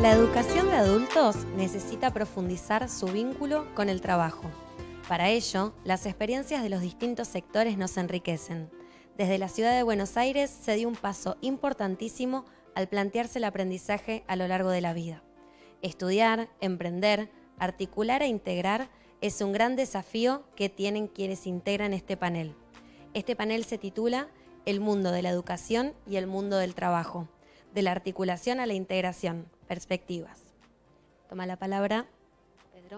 La educación de adultos necesita profundizar su vínculo con el trabajo. Para ello, las experiencias de los distintos sectores nos enriquecen. Desde la ciudad de Buenos Aires se dio un paso importantísimo al plantearse el aprendizaje a lo largo de la vida. Estudiar, emprender, articular e integrar es un gran desafío que tienen quienes integran este panel. Este panel se titula El mundo de la educación y el mundo del trabajo, de la articulación a la integración, perspectivas. Toma la palabra, Pedro.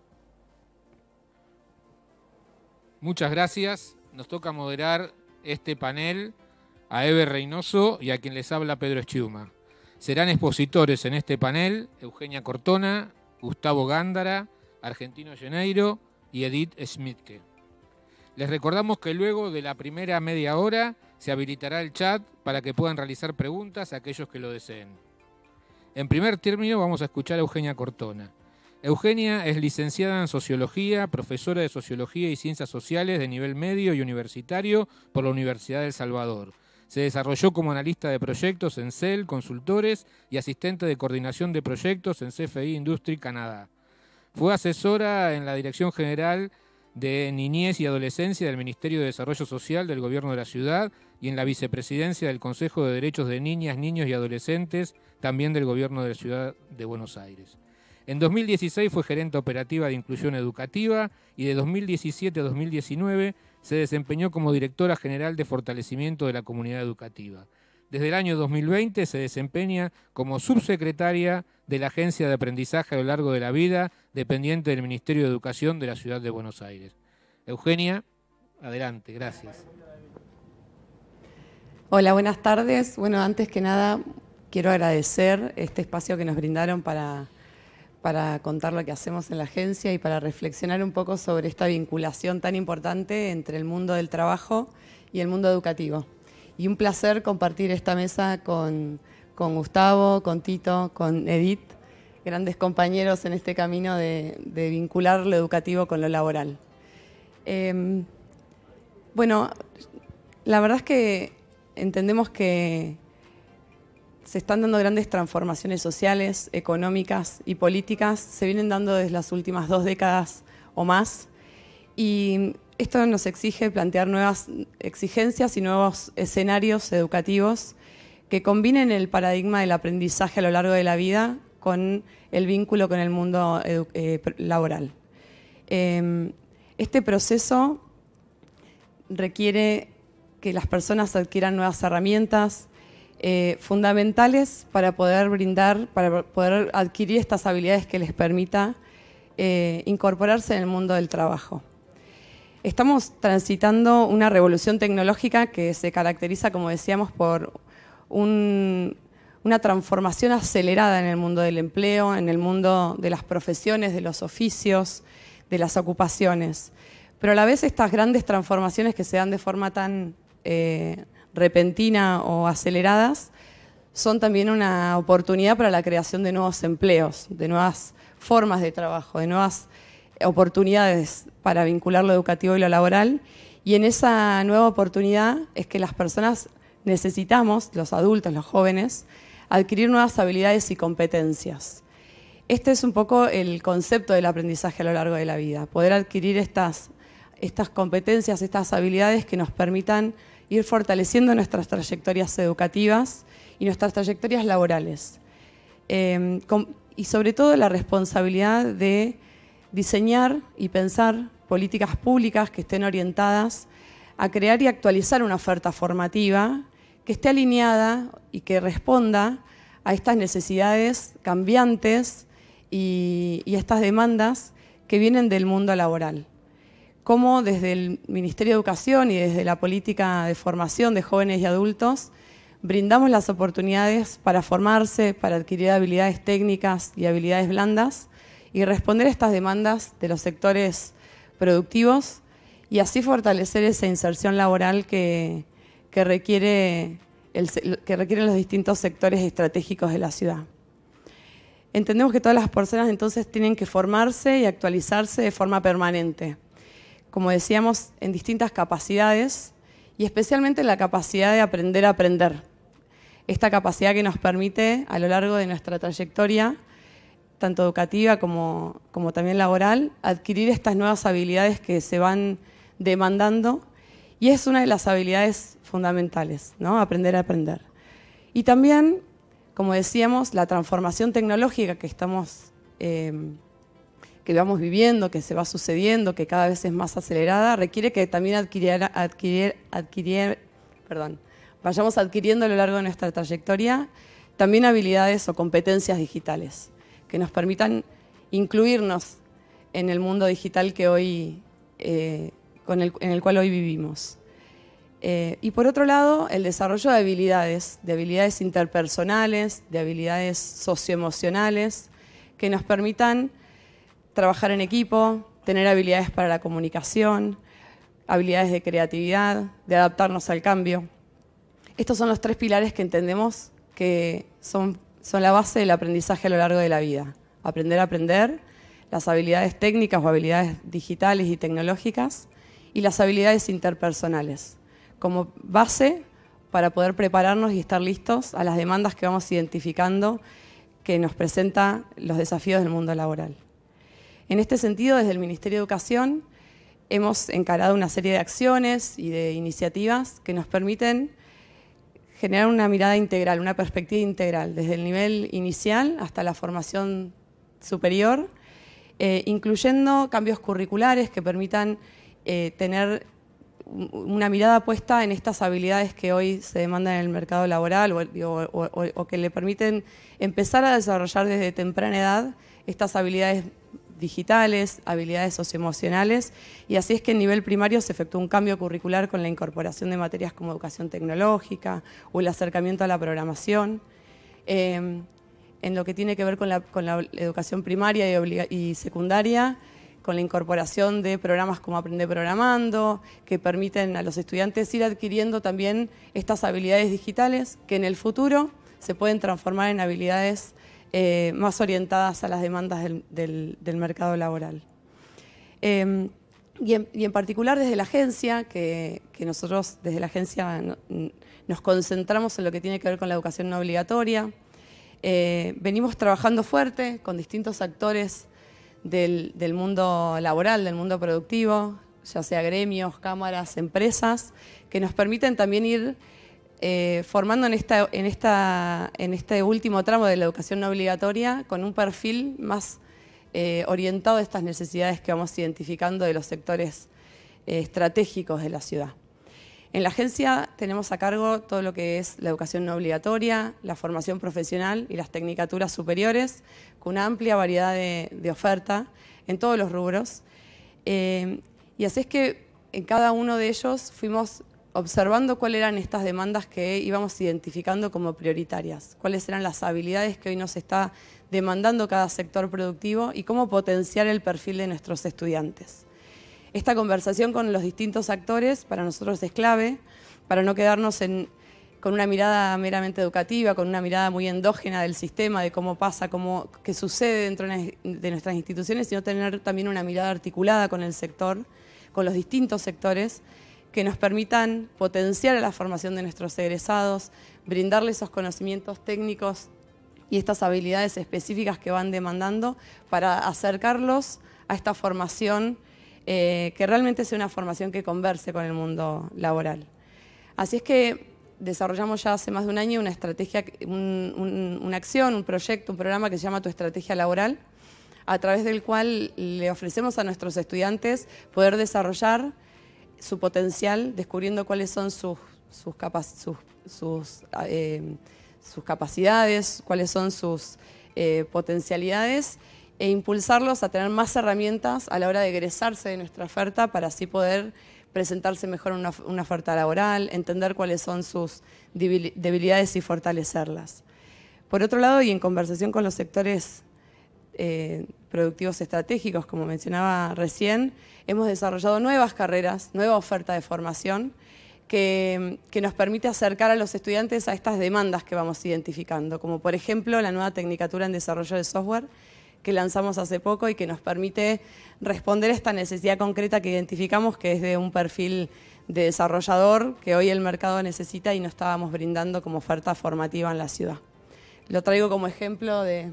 Muchas gracias. Nos toca moderar este panel a Eve Reynoso y a quien les habla Pedro Schiuma. Serán expositores en este panel Eugenia Cortona, Gustavo Gándara, Argentino Geneiro y Edith Schmidtke. Les recordamos que luego de la primera media hora se habilitará el chat para que puedan realizar preguntas a aquellos que lo deseen. En primer término vamos a escuchar a Eugenia Cortona. Eugenia es licenciada en Sociología, profesora de Sociología y Ciencias Sociales de nivel medio y universitario por la Universidad de El Salvador. Se desarrolló como analista de proyectos en CEL, consultores y asistente de coordinación de proyectos en CFI Industry Canadá. Fue asesora en la Dirección General de Niñez y Adolescencia del Ministerio de Desarrollo Social del Gobierno de la Ciudad y en la Vicepresidencia del Consejo de Derechos de Niñas, Niños y Adolescentes, también del Gobierno de la Ciudad de Buenos Aires. En 2016 fue gerente operativa de Inclusión Educativa y de 2017 a 2019 se desempeñó como directora general de Fortalecimiento de la Comunidad Educativa. Desde el año 2020 se desempeña como subsecretaria de la Agencia de Aprendizaje a lo largo de la vida, dependiente del Ministerio de Educación de la Ciudad de Buenos Aires. Eugenia, adelante, gracias. Hola, buenas tardes. Bueno, antes que nada quiero agradecer este espacio que nos brindaron para contar lo que hacemos en la agencia y para reflexionar un poco sobre esta vinculación tan importante entre el mundo del trabajo y el mundo educativo. Y un placer compartir esta mesa con Gustavo, con Tito, con Edith, grandes compañeros en este camino de vincular lo educativo con lo laboral. Bueno, la verdad es que entendemos que se están dando grandes transformaciones sociales, económicas y políticas, se vienen dando desde las últimas 2 décadas o más, y esto nos exige plantear nuevas exigencias y nuevos escenarios educativos que combinen el paradigma del aprendizaje a lo largo de la vida con el vínculo con el mundo laboral. Este proceso requiere que las personas adquieran nuevas herramientas fundamentales para poder adquirir estas habilidades que les permita incorporarse en el mundo del trabajo. Estamos transitando una revolución tecnológica que se caracteriza, como decíamos, por una transformación acelerada en el mundo del empleo, en el mundo de las profesiones, de los oficios, de las ocupaciones. Pero a la vez estas grandes transformaciones que se dan de forma tan repentina o aceleradas son también una oportunidad para la creación de nuevos empleos, de nuevas formas de trabajo, de nuevas oportunidades para vincular lo educativo y lo laboral. Y en esa nueva oportunidad es que las personas necesitamos, los adultos, los jóvenes, adquirir nuevas habilidades y competencias. Este es un poco el concepto del aprendizaje a lo largo de la vida, poder adquirir estas competencias, estas habilidades que nos permitan ir fortaleciendo nuestras trayectorias educativas y nuestras trayectorias laborales. Y sobre todo la responsabilidad de diseñar y pensar políticas públicas que estén orientadas a crear y actualizar una oferta formativa que esté alineada y que responda a estas necesidades cambiantes y a estas demandas que vienen del mundo laboral. Cómo desde el Ministerio de Educación y desde la política de formación de jóvenes y adultos brindamos las oportunidades para formarse, para adquirir habilidades técnicas y habilidades blandas y responder a estas demandas de los sectores productivos y así fortalecer esa inserción laboral que requieren los distintos sectores estratégicos de la ciudad. Entendemos que todas las personas entonces tienen que formarse y actualizarse de forma permanente, como decíamos, en distintas capacidades y especialmente en la capacidad de aprender a aprender. esta capacidad que nos permite a lo largo de nuestra trayectoria, tanto educativa como también laboral, adquirir estas nuevas habilidades que se van demandando, y es una de las habilidades fundamentales, ¿no? Aprender a aprender. Y también, como decíamos, la transformación tecnológica que vamos viviendo, que se va sucediendo, que cada vez es más acelerada, requiere que también vayamos adquiriendo a lo largo de nuestra trayectoria también habilidades o competencias digitales que nos permitan incluirnos en el mundo digital que hoy, en el cual hoy vivimos. Y por otro lado, el desarrollo de habilidades interpersonales, de habilidades socioemocionales, que nos permitan trabajar en equipo, tener habilidades para la comunicación, habilidades de creatividad, de adaptarnos al cambio. Estos son los 3 pilares que entendemos que son la base del aprendizaje a lo largo de la vida. Aprender a aprender, las habilidades técnicas o habilidades digitales y tecnológicas, y las habilidades interpersonales, como base para poder prepararnos y estar listos a las demandas que vamos identificando que nos presenta los desafíos del mundo laboral. En este sentido, desde el Ministerio de Educación hemos encarado una serie de acciones y de iniciativas que nos permiten generar una mirada integral, una perspectiva integral, desde el nivel inicial hasta la formación superior, incluyendo cambios curriculares que permitan tener una mirada puesta en estas habilidades que hoy se demandan en el mercado laboral o que le permiten empezar a desarrollar desde temprana edad estas habilidades digitales, habilidades socioemocionales, y así es que en nivel primario se efectuó un cambio curricular con la incorporación de materias como educación tecnológica o el acercamiento a la programación. En lo que tiene que ver con la educación primaria y secundaria, con la incorporación de programas como Aprender Programando, que permiten a los estudiantes ir adquiriendo también estas habilidades digitales que en el futuro se pueden transformar en habilidades más orientadas a las demandas del mercado laboral. Y en particular desde la agencia, que nosotros desde la agencia nos concentramos en lo que tiene que ver con la educación no obligatoria. Venimos trabajando fuerte con distintos actores del mundo laboral, del mundo productivo, ya sea gremios, cámaras, empresas, que nos permiten también ir formando en este último tramo de la educación no obligatoria con un perfil más orientado a estas necesidades que vamos identificando de los sectores estratégicos de la ciudad. En la agencia tenemos a cargo todo lo que es la educación no obligatoria, la formación profesional y las tecnicaturas superiores, con una amplia variedad de oferta en todos los rubros. Y así es que en cada uno de ellos fuimos observando cuáles eran estas demandas que íbamos identificando como prioritarias, cuáles eran las habilidades que hoy nos está demandando cada sector productivo y cómo potenciar el perfil de nuestros estudiantes. Esta conversación con los distintos actores para nosotros es clave, para no quedarnos con una mirada meramente educativa, con una mirada muy endógena del sistema, de cómo pasa, qué sucede dentro de nuestras instituciones, sino tener también una mirada articulada con el sector, con los distintos sectores, que nos permitan potenciar la formación de nuestros egresados, brindarles esos conocimientos técnicos y estas habilidades específicas que van demandando para acercarlos a esta formación que realmente sea una formación que converse con el mundo laboral. Así es que desarrollamos ya hace más de un año una estrategia, una acción, un proyecto, un programa que se llama Tu Estrategia Laboral, a través del cual le ofrecemos a nuestros estudiantes poder desarrollar su potencial, descubriendo cuáles son sus capacidades, cuáles son sus potencialidades, e impulsarlos a tener más herramientas a la hora de egresarse de nuestra oferta para así poder presentarse mejor en una oferta laboral, entender cuáles son sus debilidades y fortalecerlas. Por otro lado, y en conversación con los sectores productivos estratégicos, como mencionaba recién, hemos desarrollado nuevas carreras, nueva oferta de formación que nos permite acercar a los estudiantes a estas demandas que vamos identificando, como por ejemplo la nueva Tecnicatura en Desarrollo de Software que lanzamos hace poco y que nos permite responder a esta necesidad concreta que identificamos, que es de un perfil de desarrollador que hoy el mercado necesita y no estábamos brindando como oferta formativa en la ciudad. Lo traigo como ejemplo de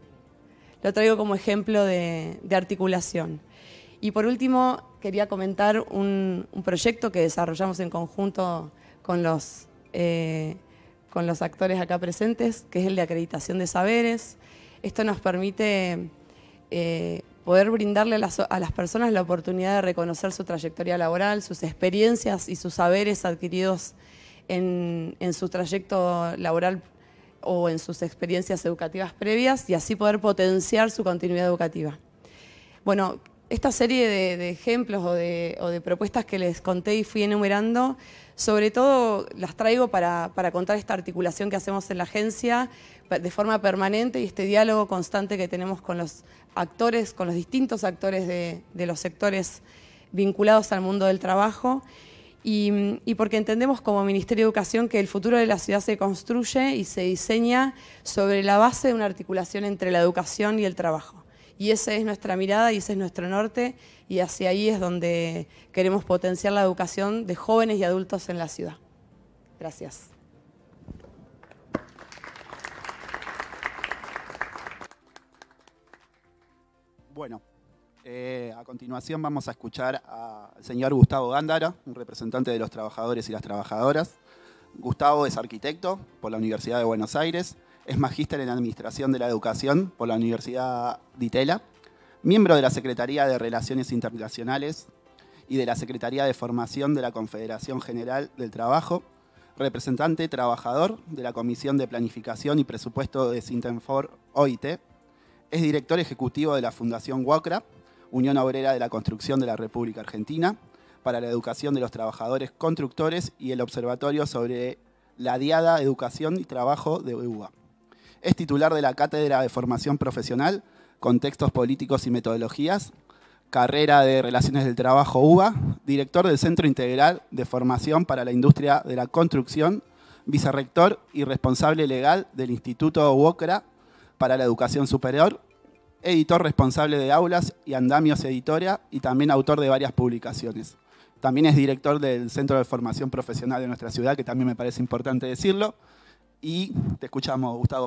articulación. Y por último, quería comentar un proyecto que desarrollamos en conjunto con los actores acá presentes, que es el de acreditación de saberes. Esto nos permite poder brindarle a las personas la oportunidad de reconocer su trayectoria laboral, sus experiencias y sus saberes adquiridos en su trayecto laboral o en sus experiencias educativas previas y así poder potenciar su continuidad educativa. Bueno, esta serie de ejemplos o de propuestas que les conté y fui enumerando, sobre todo las traigo para contar esta articulación que hacemos en la agencia de forma permanente y este diálogo constante que tenemos con los actores, con los distintos actores de los sectores vinculados al mundo del trabajo y porque entendemos como Ministerio de Educación que el futuro de la ciudad se construye y se diseña sobre la base de una articulación entre la educación y el trabajo. Y esa es nuestra mirada y ese es nuestro norte y hacia ahí es donde queremos potenciar la educación de jóvenes y adultos en la ciudad. Gracias. Bueno, a continuación vamos a escuchar al señor Gustavo Gándara, un representante de los trabajadores y las trabajadoras. Gustavo es arquitecto por la Universidad de Buenos Aires, es magíster en Administración de la Educación por la Universidad de Itela, miembro de la Secretaría de Relaciones Internacionales y de la Secretaría de Formación de la Confederación General del Trabajo, representante trabajador de la Comisión de Planificación y Presupuesto de Sintenfor OIT, es director ejecutivo de la Fundación WOCRA, Unión Obrera de la Construcción de la República Argentina, para la educación de los trabajadores constructores y el Observatorio sobre la Diada Educación y Trabajo de UBA. Es titular de la Cátedra de Formación Profesional, Contextos Políticos y Metodologías, carrera de Relaciones del Trabajo UBA, director del Centro Integral de Formación para la Industria de la Construcción, vicerrector y responsable legal del Instituto WOCRA para la Educación Superior, editor responsable de aulas y andamios editora y también autor de varias publicaciones. También es director del Centro de Formación Profesional de nuestra ciudad, que también me parece importante decirlo. Y te escuchamos, Gustavo.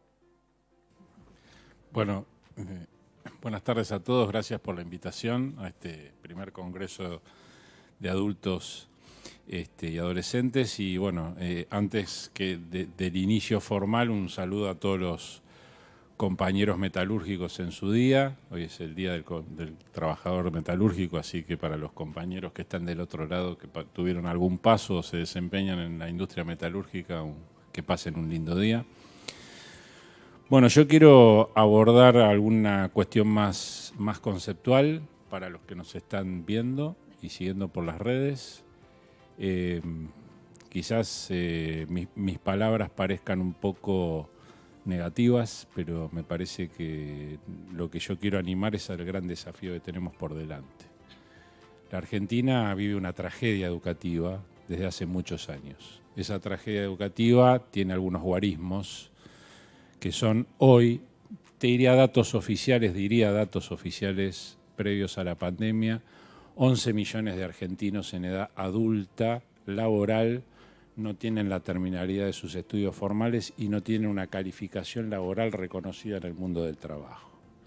Bueno, buenas tardes a todos. Gracias por la invitación a este primer congreso de adultos y adolescentes. Y bueno, antes que del inicio formal, un saludo a todos los compañeros metalúrgicos en su día. Hoy es el día del trabajador metalúrgico, así que para los compañeros que están del otro lado, que tuvieron algún paso o se desempeñan en la industria metalúrgica, que pasen un lindo día. Bueno, yo quiero abordar alguna cuestión más conceptual para los que nos están viendo y siguiendo por las redes. Quizás mis palabras parezcan un poco negativas, pero me parece que lo que yo quiero animar es al gran desafío que tenemos por delante. La Argentina vive una tragedia educativa desde hace muchos años. Esa tragedia educativa tiene algunos guarismos que son hoy, diría datos oficiales previos a la pandemia, 11 millones de argentinos en edad adulta, laboral, no tienen la terminalidad de sus estudios formales y no tienen una calificación laboral reconocida en el mundo del trabajo.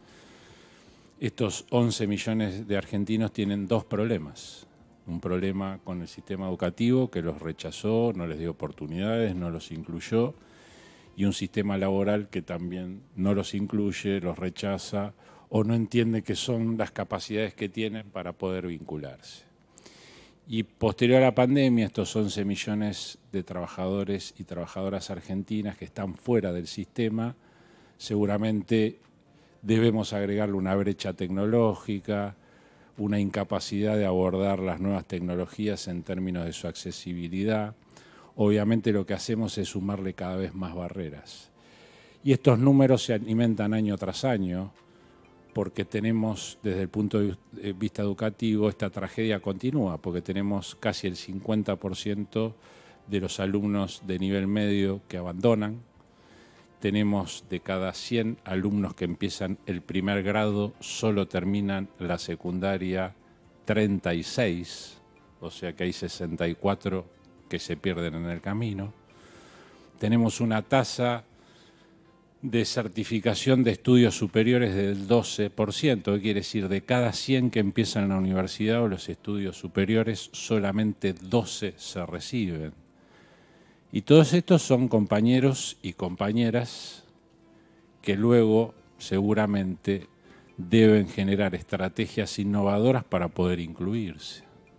Estos 11 millones de argentinos tienen dos problemas. Un problema con el sistema educativo que los rechazó, no les dio oportunidades, no los incluyó, y un sistema laboral que también no los incluye, los rechaza o no entiende qué son las capacidades que tienen para poder vincularse. Y posterior a la pandemia, estos 11 millones de trabajadores y trabajadoras argentinas que están fuera del sistema, seguramente debemos agregarle una brecha tecnológica, una incapacidad de abordar las nuevas tecnologías en términos de su accesibilidad. Obviamente lo que hacemos es sumarle cada vez más barreras. Y estos números se alimentan año tras año, porque tenemos, desde el punto de vista educativo, esta tragedia continúa, porque tenemos casi el 50% de los alumnos de nivel medio que abandonan. Tenemos de cada 100 alumnos que empiezan el primer grado, solo terminan la secundaria 36. o sea que hay 64 que se pierden en el camino. Tenemos una tasa de certificación de estudios superiores del 12%, que quiere decir de cada 100 que empiezan en la universidad o los estudios superiores, solamente 12 se reciben. Y todos estos son compañeros y compañeras que luego seguramente deben generar estrategias innovadoras para poder incluirse.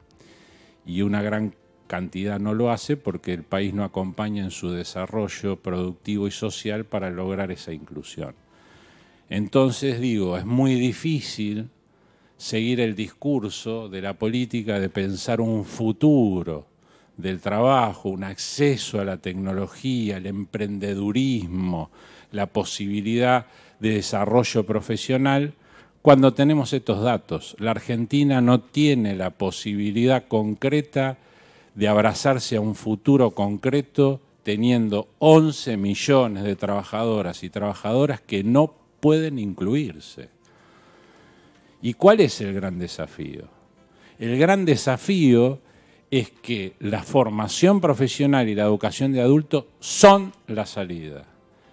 Y una gran cantidad no lo hace porque el país no acompaña en su desarrollo productivo y social para lograr esa inclusión. Entonces digo, es muy difícil seguir el discurso de la política de pensar un futuro del trabajo, un acceso a la tecnología, el emprendedurismo, la posibilidad de desarrollo profesional, cuando tenemos estos datos. La Argentina no tiene la posibilidad concreta de abrazarse a un futuro concreto teniendo 11 millones de trabajadoras y trabajadoras que no pueden incluirse. ¿Y cuál es el gran desafío? El gran desafío es que la formación profesional y la educación de adultos son la salida.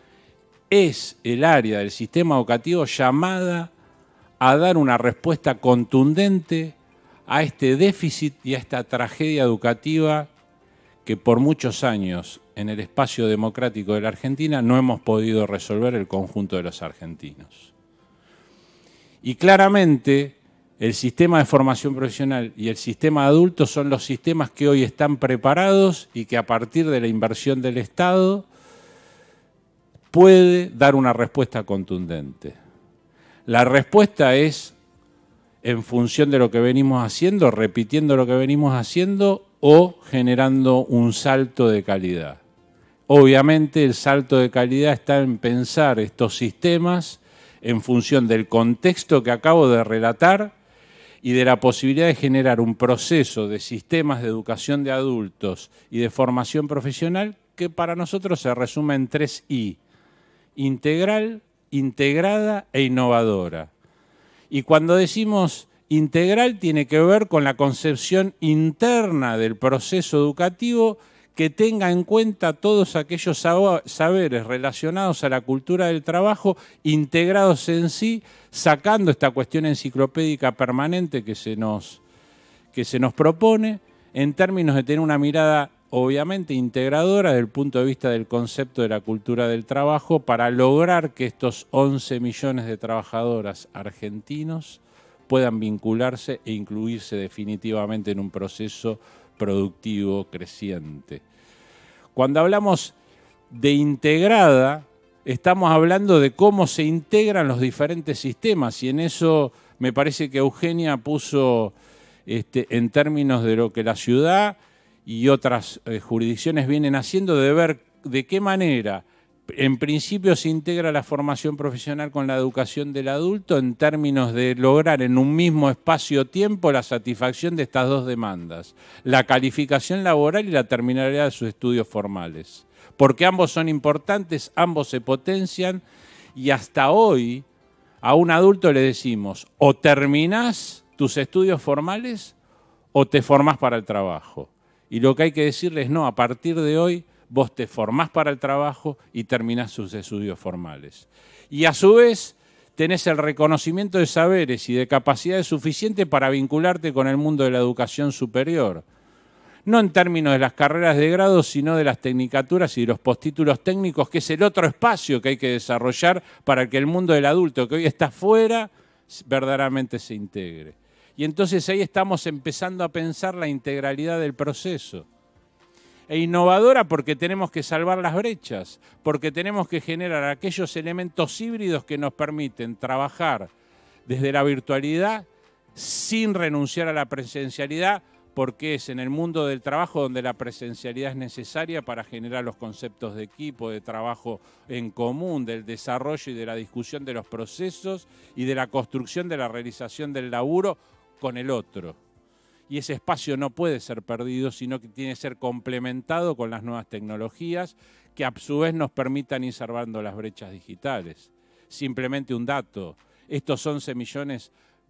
Es el área del sistema educativo llamada a dar una respuesta contundente a este déficit y a esta tragedia educativa que por muchos años en el espacio democrático de la Argentina no hemos podido resolver el conjunto de los argentinos. Y claramente el sistema de formación profesional y el sistema de adultos son los sistemas que hoy están preparados y que a partir de la inversión del Estado puede dar una respuesta contundente. La respuesta es en función de lo que venimos haciendo, repitiendo lo que venimos haciendo o generando un salto de calidad. Obviamente el salto de calidad está en pensar estos sistemas en función del contexto que acabo de relatar y de la posibilidad de generar un proceso de sistemas de educación de adultos y de formación profesional que para nosotros se resume en 3 I: integral, integrada e innovadora. Y cuando decimos integral tiene que ver con la concepción interna del proceso educativo que tenga en cuenta todos aquellos saberes relacionados a la cultura del trabajo, integrados en sí, sacando esta cuestión enciclopédica permanente que se nos propone, en términos de tener una mirada obviamente integradora desde el punto de vista del concepto de la cultura del trabajo para lograr que estos 11 millones de trabajadoras argentinos puedan vincularse e incluirse definitivamente en un proceso productivo creciente. Cuando hablamos de integrada, estamos hablando de cómo se integran los diferentes sistemas y en eso me parece que Eugenia puso en términos de lo que la ciudad y otras jurisdicciones vienen haciendo, de ver de qué manera en principio se integra la formación profesional con la educación del adulto en términos de lograr en un mismo espacio-tiempo la satisfacción de estas dos demandas, la calificación laboral y la terminalidad de sus estudios formales. Porque ambos son importantes, ambos se potencian y hasta hoy a un adulto le decimos o terminás tus estudios formales o te formás para el trabajo. Y lo que hay que decirles no, a partir de hoy vos te formás para el trabajo y terminás sus estudios formales. Y a su vez tenés el reconocimiento de saberes y de capacidades suficientes para vincularte con el mundo de la educación superior. No en términos de las carreras de grado, sino de las tecnicaturas y de los postítulos técnicos, que es el otro espacio que hay que desarrollar para que el mundo del adulto que hoy está fuera verdaderamente se integre. Y entonces ahí estamos empezando a pensar la integralidad del proceso. E innovadora porque tenemos que salvar las brechas, porque tenemos que generar aquellos elementos híbridos que nos permiten trabajar desde la virtualidad sin renunciar a la presencialidad, porque es en el mundo del trabajo donde la presencialidad es necesaria para generar los conceptos de equipo, de trabajo en común, del desarrollo y de la discusión de los procesos y de la construcción de la realización del laburo con el otro. Y ese espacio no puede ser perdido, sino que tiene que ser complementado con las nuevas tecnologías que a su vez nos permitan ir salvando las brechas digitales. Simplemente un dato, estos 11 millones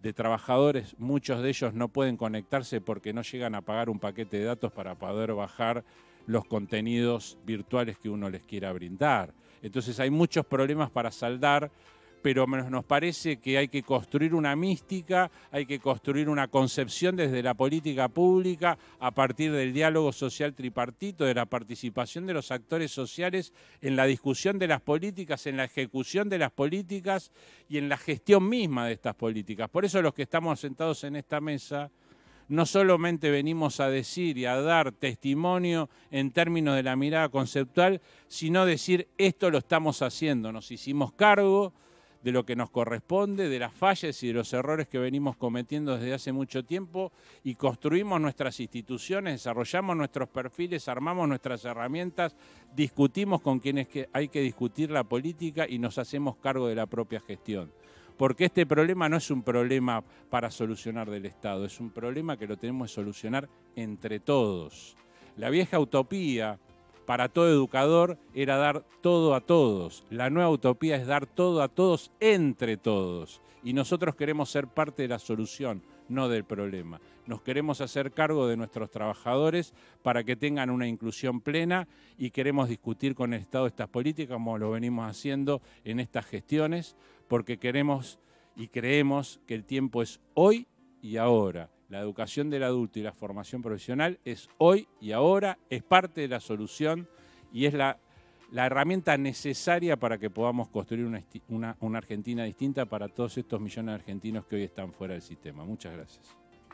de trabajadores, muchos de ellos no pueden conectarse porque no llegan a pagar un paquete de datos para poder bajar los contenidos virtuales que uno les quiera brindar. Entonces hay muchos problemas para saldar, pero nos parece que hay que construir una mística, hay que construir una concepción desde la política pública a partir del diálogo social tripartito, de la participación de los actores sociales en la discusión de las políticas, en la ejecución de las políticas y en la gestión misma de estas políticas. Por eso los que estamos sentados en esta mesa no solamente venimos a decir y a dar testimonio en términos de la mirada conceptual, sino decir esto lo estamos haciendo, nos hicimos cargo de lo que nos corresponde, de las fallas y de los errores que venimos cometiendo desde hace mucho tiempo y construimos nuestras instituciones, desarrollamos nuestros perfiles, armamos nuestras herramientas, discutimos con quienes hay que discutir la política y nos hacemos cargo de la propia gestión. Porque este problema no es un problema para solucionar del Estado, es un problema que lo tenemos que solucionar entre todos. La vieja utopía para todo educador era dar todo a todos. La nueva utopía es dar todo a todos entre todos. Y nosotros queremos ser parte de la solución, no del problema. Nos queremos hacer cargo de nuestros trabajadores para que tengan una inclusión plena y queremos discutir con el Estado estas políticas como lo venimos haciendo en estas gestiones, porque queremos y creemos que el tiempo es hoy y ahora. La educación del adulto y la formación profesional es hoy y ahora, es parte de la solución y es la herramienta necesaria para que podamos construir una Argentina distinta para todos estos millones de argentinos que hoy están fuera del sistema. Muchas gracias.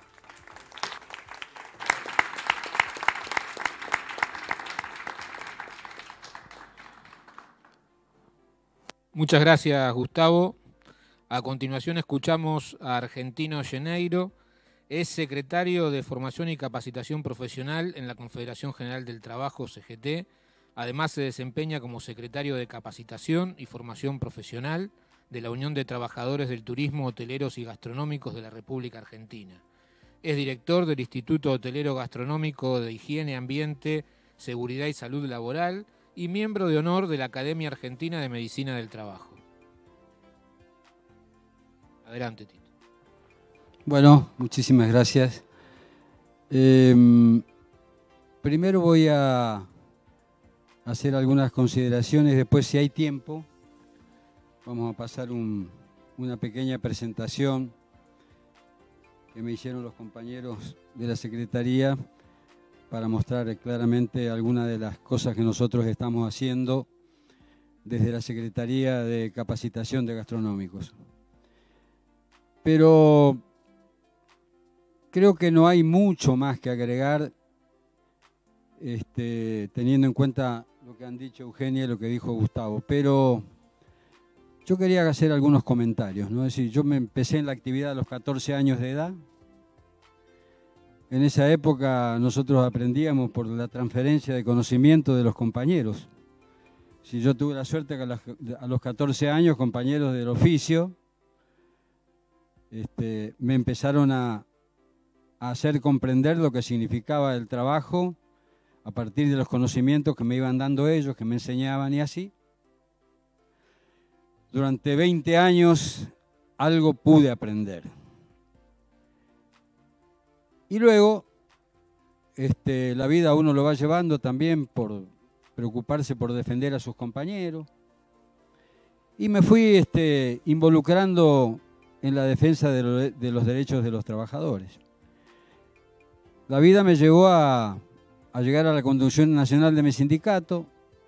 Muchas gracias, Gustavo. A continuación escuchamos a Argentino Geneiro. Es secretario de Formación y Capacitación Profesional en la Confederación General del Trabajo, CGT. Además se desempeña como secretario de Capacitación y Formación Profesional de la Unión de Trabajadores del Turismo, Hoteleros y Gastronómicos de la República Argentina. Es director del Instituto Hotelero Gastronómico de Higiene, Ambiente, Seguridad y Salud Laboral y miembro de honor de la Academia Argentina de Medicina del Trabajo. Adelante, Tito. Bueno, muchísimas gracias. Primero voy a hacer algunas consideraciones, después si hay tiempo vamos a pasar una pequeña presentación que me hicieron los compañeros de la Secretaría para mostrar claramente algunas de las cosas que nosotros estamos haciendo desde la Secretaría de Capacitación de Gastronómicos. Pero creo que no hay mucho más que agregar, teniendo en cuenta lo que han dicho Eugenia y lo que dijo Gustavo, pero yo quería hacer algunos comentarios, ¿no? Es decir, yo me empecé en la actividad a los 14 años de edad. En esa época nosotros aprendíamos por la transferencia de conocimiento de los compañeros. Si yo tuve la suerte que a los 14 años, compañeros del oficio, me empezaron a hacer comprender lo que significaba el trabajo a partir de los conocimientos que me iban dando ellos, que me enseñaban y así. Durante 20 años algo pude aprender. Y luego la vida a uno lo va llevando también por preocuparse por defender a sus compañeros. Y me fui involucrando en la defensa de los derechos de los trabajadores. La vida me llevó a llegar a la conducción nacional de mi sindicato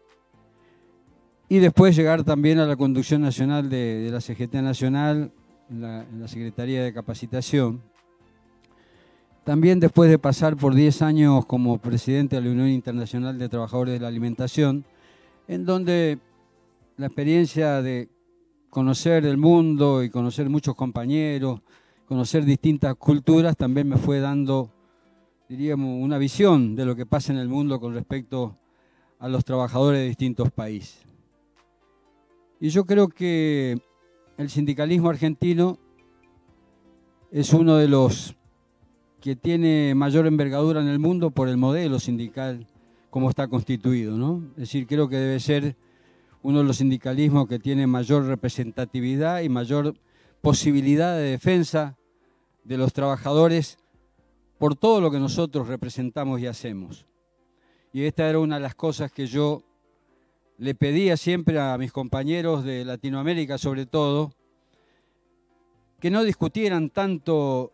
y después llegar también a la conducción nacional de la CGT Nacional, en la Secretaría de Capacitación. También después de pasar por 10 años como presidente de la Unión Internacional de Trabajadores de la Alimentación, en donde la experiencia de conocer el mundo y conocer muchos compañeros, conocer distintas culturas, también me fue dando, diríamos, una visión de lo que pasa en el mundo con respecto a los trabajadores de distintos países. Y yo creo que el sindicalismo argentino es uno de los que tiene mayor envergadura en el mundo por el modelo sindical como está constituido, ¿no? Es decir, creo que debe ser uno de los sindicalismos que tiene mayor representatividad y mayor posibilidad de defensa de los trabajadores por todo lo que nosotros representamos y hacemos. Y esta era una de las cosas que yo le pedía siempre a mis compañeros de Latinoamérica, sobre todo, que no discutieran tanto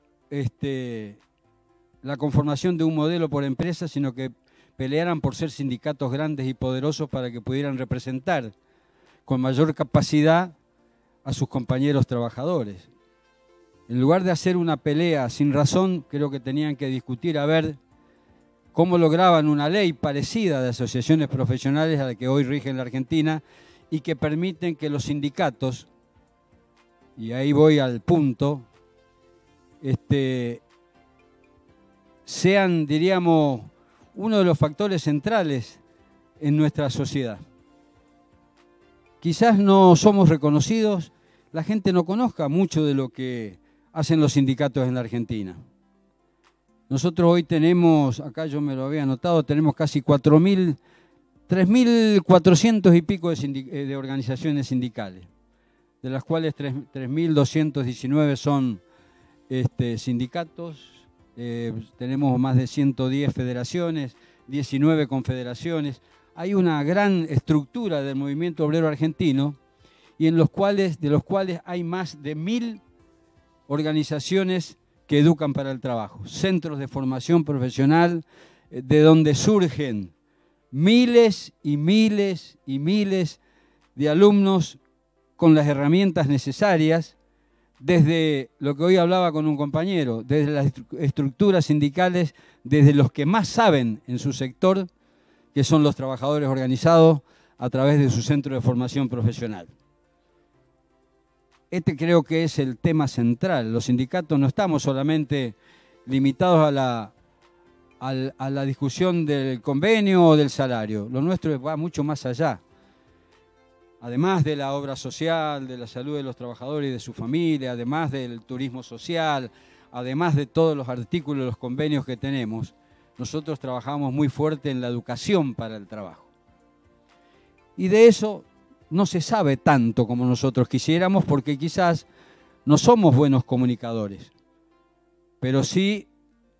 la conformación de un modelo por empresa, sino que pelearan por ser sindicatos grandes y poderosos para que pudieran representar con mayor capacidad a sus compañeros trabajadores. En lugar de hacer una pelea sin razón, creo que tenían que discutir a ver cómo lograban una ley parecida de asociaciones profesionales a la que hoy rige en la Argentina y que permiten que los sindicatos, y ahí voy al punto, sean, diríamos, uno de los factores centrales en nuestra sociedad. Quizás no somos reconocidos, la gente no conozca mucho de lo que hacen los sindicatos en la Argentina. Nosotros hoy tenemos, acá yo me lo había anotado, tenemos casi 3.400 y pico de organizaciones sindicales, de las cuales 3.219 son sindicatos, tenemos más de 110 federaciones, 19 confederaciones. Hay una gran estructura del movimiento obrero argentino y de los cuales hay más de 1.000 organizaciones que educan para el trabajo, centros de formación profesional de donde surgen miles y miles y miles de alumnos con las herramientas necesarias, desde lo que hoy hablaba con un compañero, desde las estructuras sindicales, desde los que más saben en su sector, que son los trabajadores organizados a través de su centro de formación profesional. Creo que es el tema central. Los sindicatos no estamos solamente limitados a la discusión del convenio o del salario. Lo nuestro va mucho más allá. Además de la obra social, de la salud de los trabajadores y de su familia, además del turismo social, además de todos los artículos, los convenios que tenemos, nosotros trabajamos muy fuerte en la educación para el trabajo. Y de eso no se sabe tanto como nosotros quisiéramos porque quizás no somos buenos comunicadores, pero sí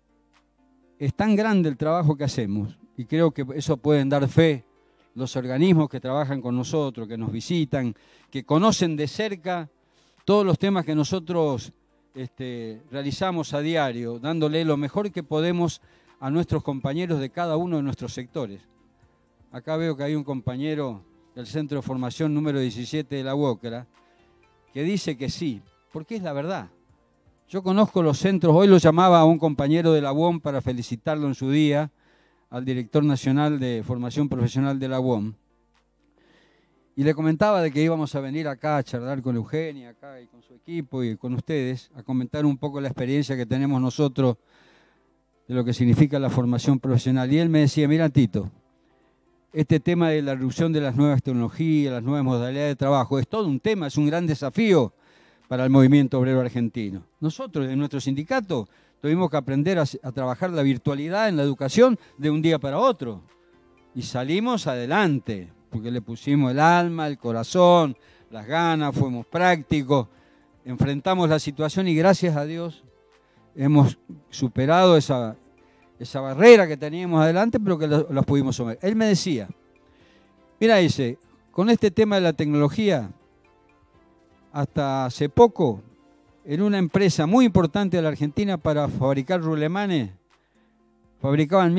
es tan grande el trabajo que hacemos y creo que eso pueden dar fe los organismos que trabajan con nosotros, que nos visitan, que conocen de cerca todos los temas que nosotros realizamos a diario, dándole lo mejor que podemos a nuestros compañeros de cada uno de nuestros sectores. Acá veo que hay un compañero del Centro de Formación número 17 de la UOCRA, que dice que sí, porque es la verdad. Yo conozco los centros, hoy lo llamaba a un compañero de la UOM para felicitarlo en su día, al director nacional de formación profesional de la UOM, y le comentaba de que íbamos a venir acá a charlar con Eugenia, acá y con su equipo y con ustedes, a comentar un poco la experiencia que tenemos nosotros de lo que significa la formación profesional. Y él me decía, mira Tito, este tema de la irrupción de las nuevas tecnologías, las nuevas modalidades de trabajo, es todo un tema, es un gran desafío para el movimiento obrero argentino. Nosotros, en nuestro sindicato, tuvimos que aprender a trabajar la virtualidad en la educación de un día para otro. Y salimos adelante, porque le pusimos el alma, el corazón, las ganas, fuimos prácticos, enfrentamos la situación y gracias a Dios hemos superado esa barrera que teníamos adelante, pero que las pudimos someter. Él me decía, mira, dice, con este tema de la tecnología, hasta hace poco, en una empresa muy importante de la Argentina para fabricar rulemanes, fabricaban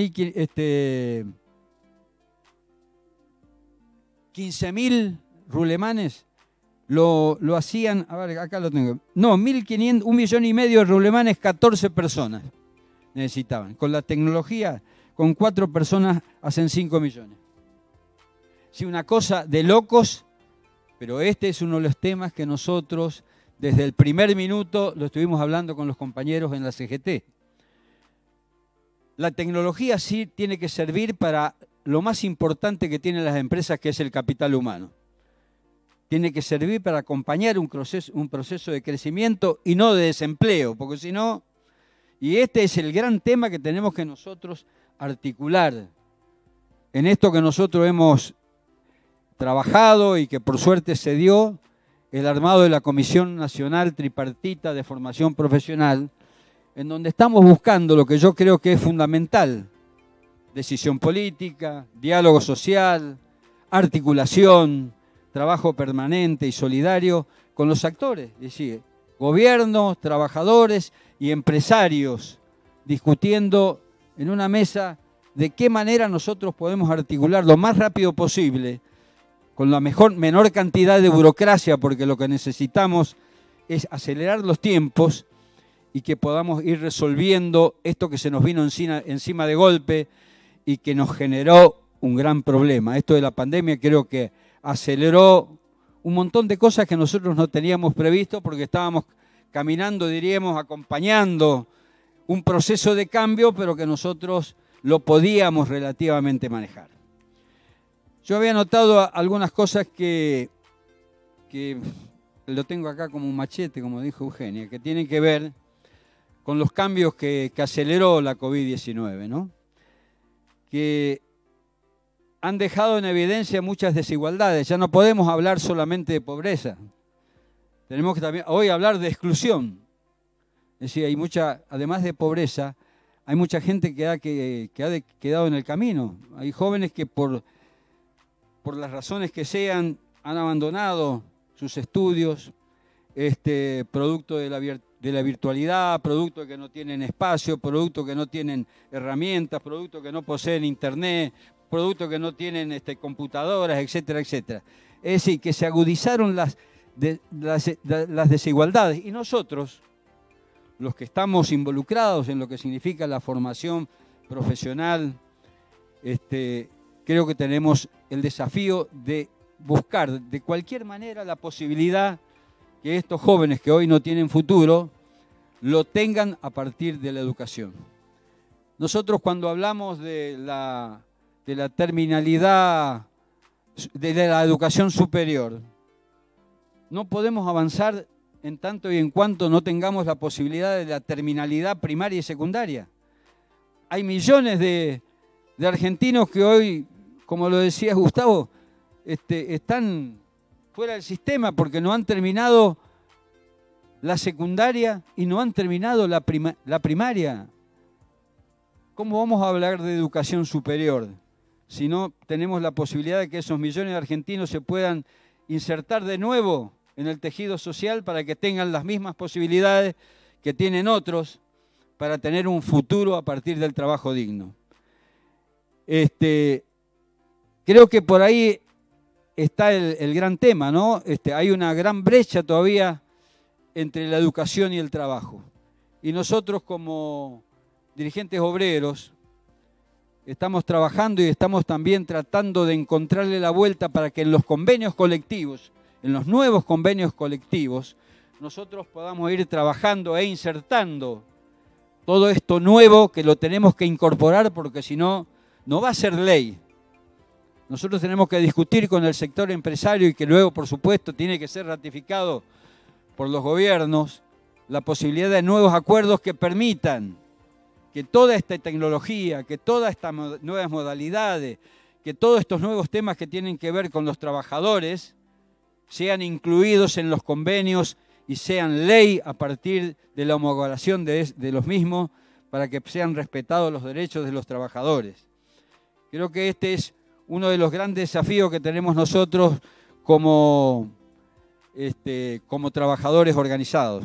15.000 rulemanes, lo hacían, a ver, acá lo tengo, no, 1.500, 1,5 millones de rulemanes, 14 personas necesitaban. Con la tecnología, con 4 personas hacen 5 millones. Sí, una cosa de locos, pero este es uno de los temas que nosotros, desde el primer minuto, lo estuvimos hablando con los compañeros en la CGT. La tecnología sí tiene que servir para lo más importante que tienen las empresas, que es el capital humano. Tiene que servir para acompañar un proceso de crecimiento y no de desempleo, porque si no, y este es el gran tema que tenemos que nosotros articular en esto que nosotros hemos trabajado y que por suerte se dio, el armado de la Comisión Nacional Tripartita de Formación Profesional, en donde estamos buscando lo que yo creo que es fundamental: decisión política, diálogo social, articulación, trabajo permanente y solidario con los actores, es decir, gobiernos, trabajadores y empresarios, discutiendo en una mesa de qué manera nosotros podemos articular lo más rápido posible, con la menor cantidad de burocracia, porque lo que necesitamos es acelerar los tiempos y que podamos ir resolviendo esto que se nos vino encima de golpe y que nos generó un gran problema. Esto de la pandemia creo que aceleró un montón de cosas que nosotros no teníamos previsto, porque estábamos caminando, diríamos, acompañando un proceso de cambio, pero que nosotros lo podíamos relativamente manejar. Yo había notado algunas cosas que lo tengo acá como un machete, como dijo Eugenia, que tienen que ver con los cambios que aceleró la COVID-19, ¿no? Que han dejado en evidencia muchas desigualdades. Ya no podemos hablar solamente de pobreza. Tenemos que también hoy hablar de exclusión. Es decir, además de pobreza, hay mucha gente que ha quedado en el camino. Hay jóvenes que por las razones que sean han abandonado sus estudios, producto de la virtualidad, producto de que no tienen espacio, producto que no tienen herramientas, producto que no poseen internet, producto que no tienen computadoras, etcétera, etcétera. Es decir, que se agudizaron las desigualdades, y nosotros, los que estamos involucrados en lo que significa la formación profesional, creo que tenemos el desafío de buscar de cualquier manera la posibilidad que estos jóvenes que hoy no tienen futuro lo tengan a partir de la educación. Nosotros, cuando hablamos de la terminalidad de la educación superior, no podemos avanzar en tanto y en cuanto no tengamos la posibilidad de la terminalidad primaria y secundaria. Hay millones de argentinos que hoy, como lo decía Gustavo, están fuera del sistema porque no han terminado la secundaria y no han terminado la primaria. ¿Cómo vamos a hablar de educación superior si no tenemos la posibilidad de que esos millones de argentinos se puedan insertar de nuevo en el tejido social para que tengan las mismas posibilidades que tienen otros para tener un futuro a partir del trabajo digno? Creo que por ahí está el gran tema, ¿no? Hay una gran brecha todavía entre la educación y el trabajo. Y nosotros, como dirigentes obreros, estamos trabajando y estamos también tratando de encontrarle la vuelta para que en los convenios colectivos, en los nuevos convenios colectivos, nosotros podamos ir trabajando e insertando todo esto nuevo que lo tenemos que incorporar, porque si no, no va a ser ley. Nosotros tenemos que discutir con el sector empresario y que luego, por supuesto, tiene que ser ratificado por los gobiernos, la posibilidad de nuevos acuerdos que permitan que toda esta tecnología, que todas estas nuevas modalidades, que todos estos nuevos temas que tienen que ver con los trabajadores sean incluidos en los convenios y sean ley a partir de la homologación de los mismos, para que sean respetados los derechos de los trabajadores. Creo que este es uno de los grandes desafíos que tenemos nosotros como trabajadores organizados.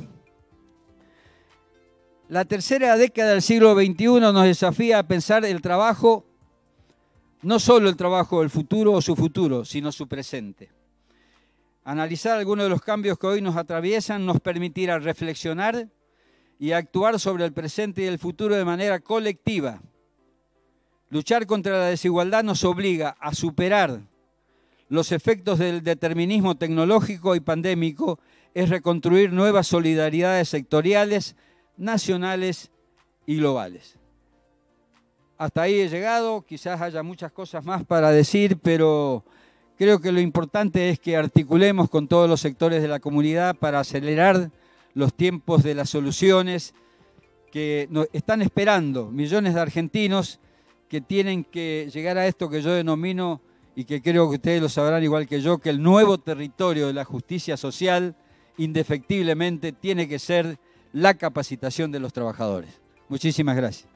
La tercera década del siglo XXI nos desafía a pensar el trabajo, no solo el trabajo del futuro o su futuro, sino su presente. Analizar algunos de los cambios que hoy nos atraviesan nos permitirá reflexionar y actuar sobre el presente y el futuro de manera colectiva. Luchar contra la desigualdad nos obliga a superar los efectos del determinismo tecnológico y pandémico, es reconstruir nuevas solidaridades sectoriales, nacionales y globales. Hasta ahí he llegado, quizás haya muchas cosas más para decir, pero creo que lo importante es que articulemos con todos los sectores de la comunidad para acelerar los tiempos de las soluciones que nos están esperando millones de argentinos que tienen que llegar a esto que yo denomino, y que creo que ustedes lo sabrán igual que yo, que el nuevo territorio de la justicia social indefectiblemente tiene que ser la capacitación de los trabajadores. Muchísimas gracias.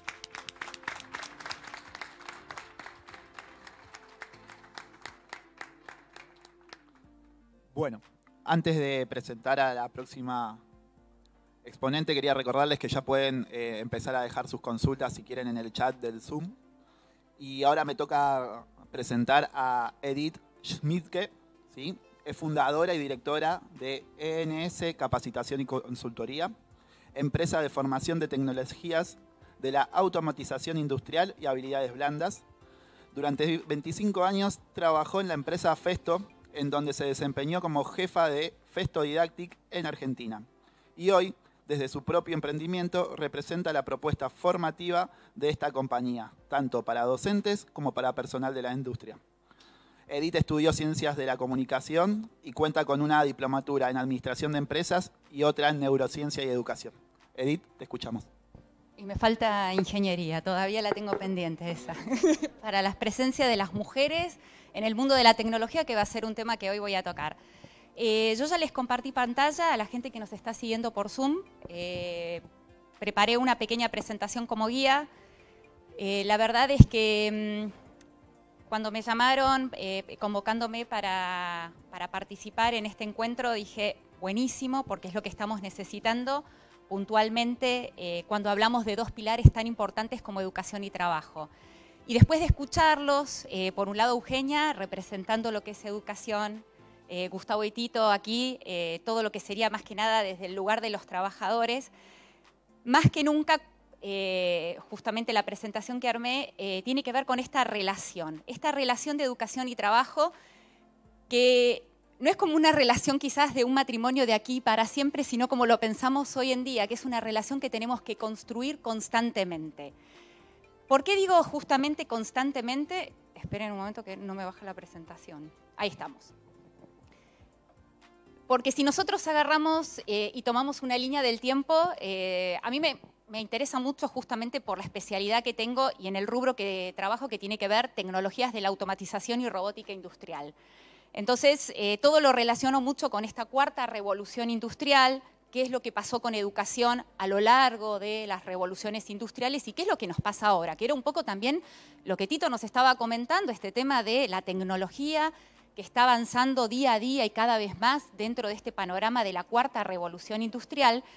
Bueno, antes de presentar a la próxima exponente, quería recordarles que ya pueden empezar a dejar sus consultas si quieren en el chat del Zoom. Y ahora me toca presentar a Edith Schmidtke, ¿sí? Es fundadora y directora de ENS Capacitación y Consultoría, empresa de formación de tecnologías de la automatización industrial y habilidades blandas. Durante 25 años trabajó en la empresa Festo, en donde se desempeñó como jefa de Festo Didactic en Argentina. Y hoy, desde su propio emprendimiento, representa la propuesta formativa de esta compañía, tanto para docentes como para personal de la industria. Edith estudió Ciencias de la Comunicación y cuenta con una diplomatura en Administración de Empresas y otra en Neurociencia y Educación. Edith, te escuchamos. Y me falta Ingeniería, todavía la tengo pendiente esa, para la presencia de las mujeres en el mundo de la tecnología, que va a ser un tema que hoy voy a tocar. Yo ya les compartí pantalla a la gente que nos está siguiendo por Zoom. Preparé una pequeña presentación como guía. La verdad es que cuando me llamaron convocándome para participar en este encuentro, dije, buenísimo, porque es lo que estamos necesitando puntualmente cuando hablamos de dos pilares tan importantes como educación y trabajo. Y después de escucharlos, por un lado Eugenia, representando lo que es educación, Gustavo y Tito aquí, todo lo que sería más que nada desde el lugar de los trabajadores, más que nunca, justamente la presentación que armé tiene que ver con esta relación de educación y trabajo, que no es como una relación quizás de un matrimonio de aquí para siempre, sino como lo pensamos hoy en día, que es una relación que tenemos que construir constantemente. ¿Por qué digo justamente constantemente? Esperen un momento que no me baja la presentación. Ahí estamos. Porque si nosotros agarramos y tomamos una línea del tiempo, a mí me interesa mucho justamente por la especialidad que tengo y en el rubro que trabajo, que tiene que ver tecnologías de la automatización y robótica industrial. Entonces, todo lo relaciono mucho con esta cuarta revolución industrial, qué es lo que pasó con educación a lo largo de las revoluciones industriales y qué es lo que nos pasa ahora, que era un poco también lo que Tito nos estaba comentando, este tema de la tecnología que está avanzando día a día y cada vez más dentro de este panorama de la cuarta revolución industrial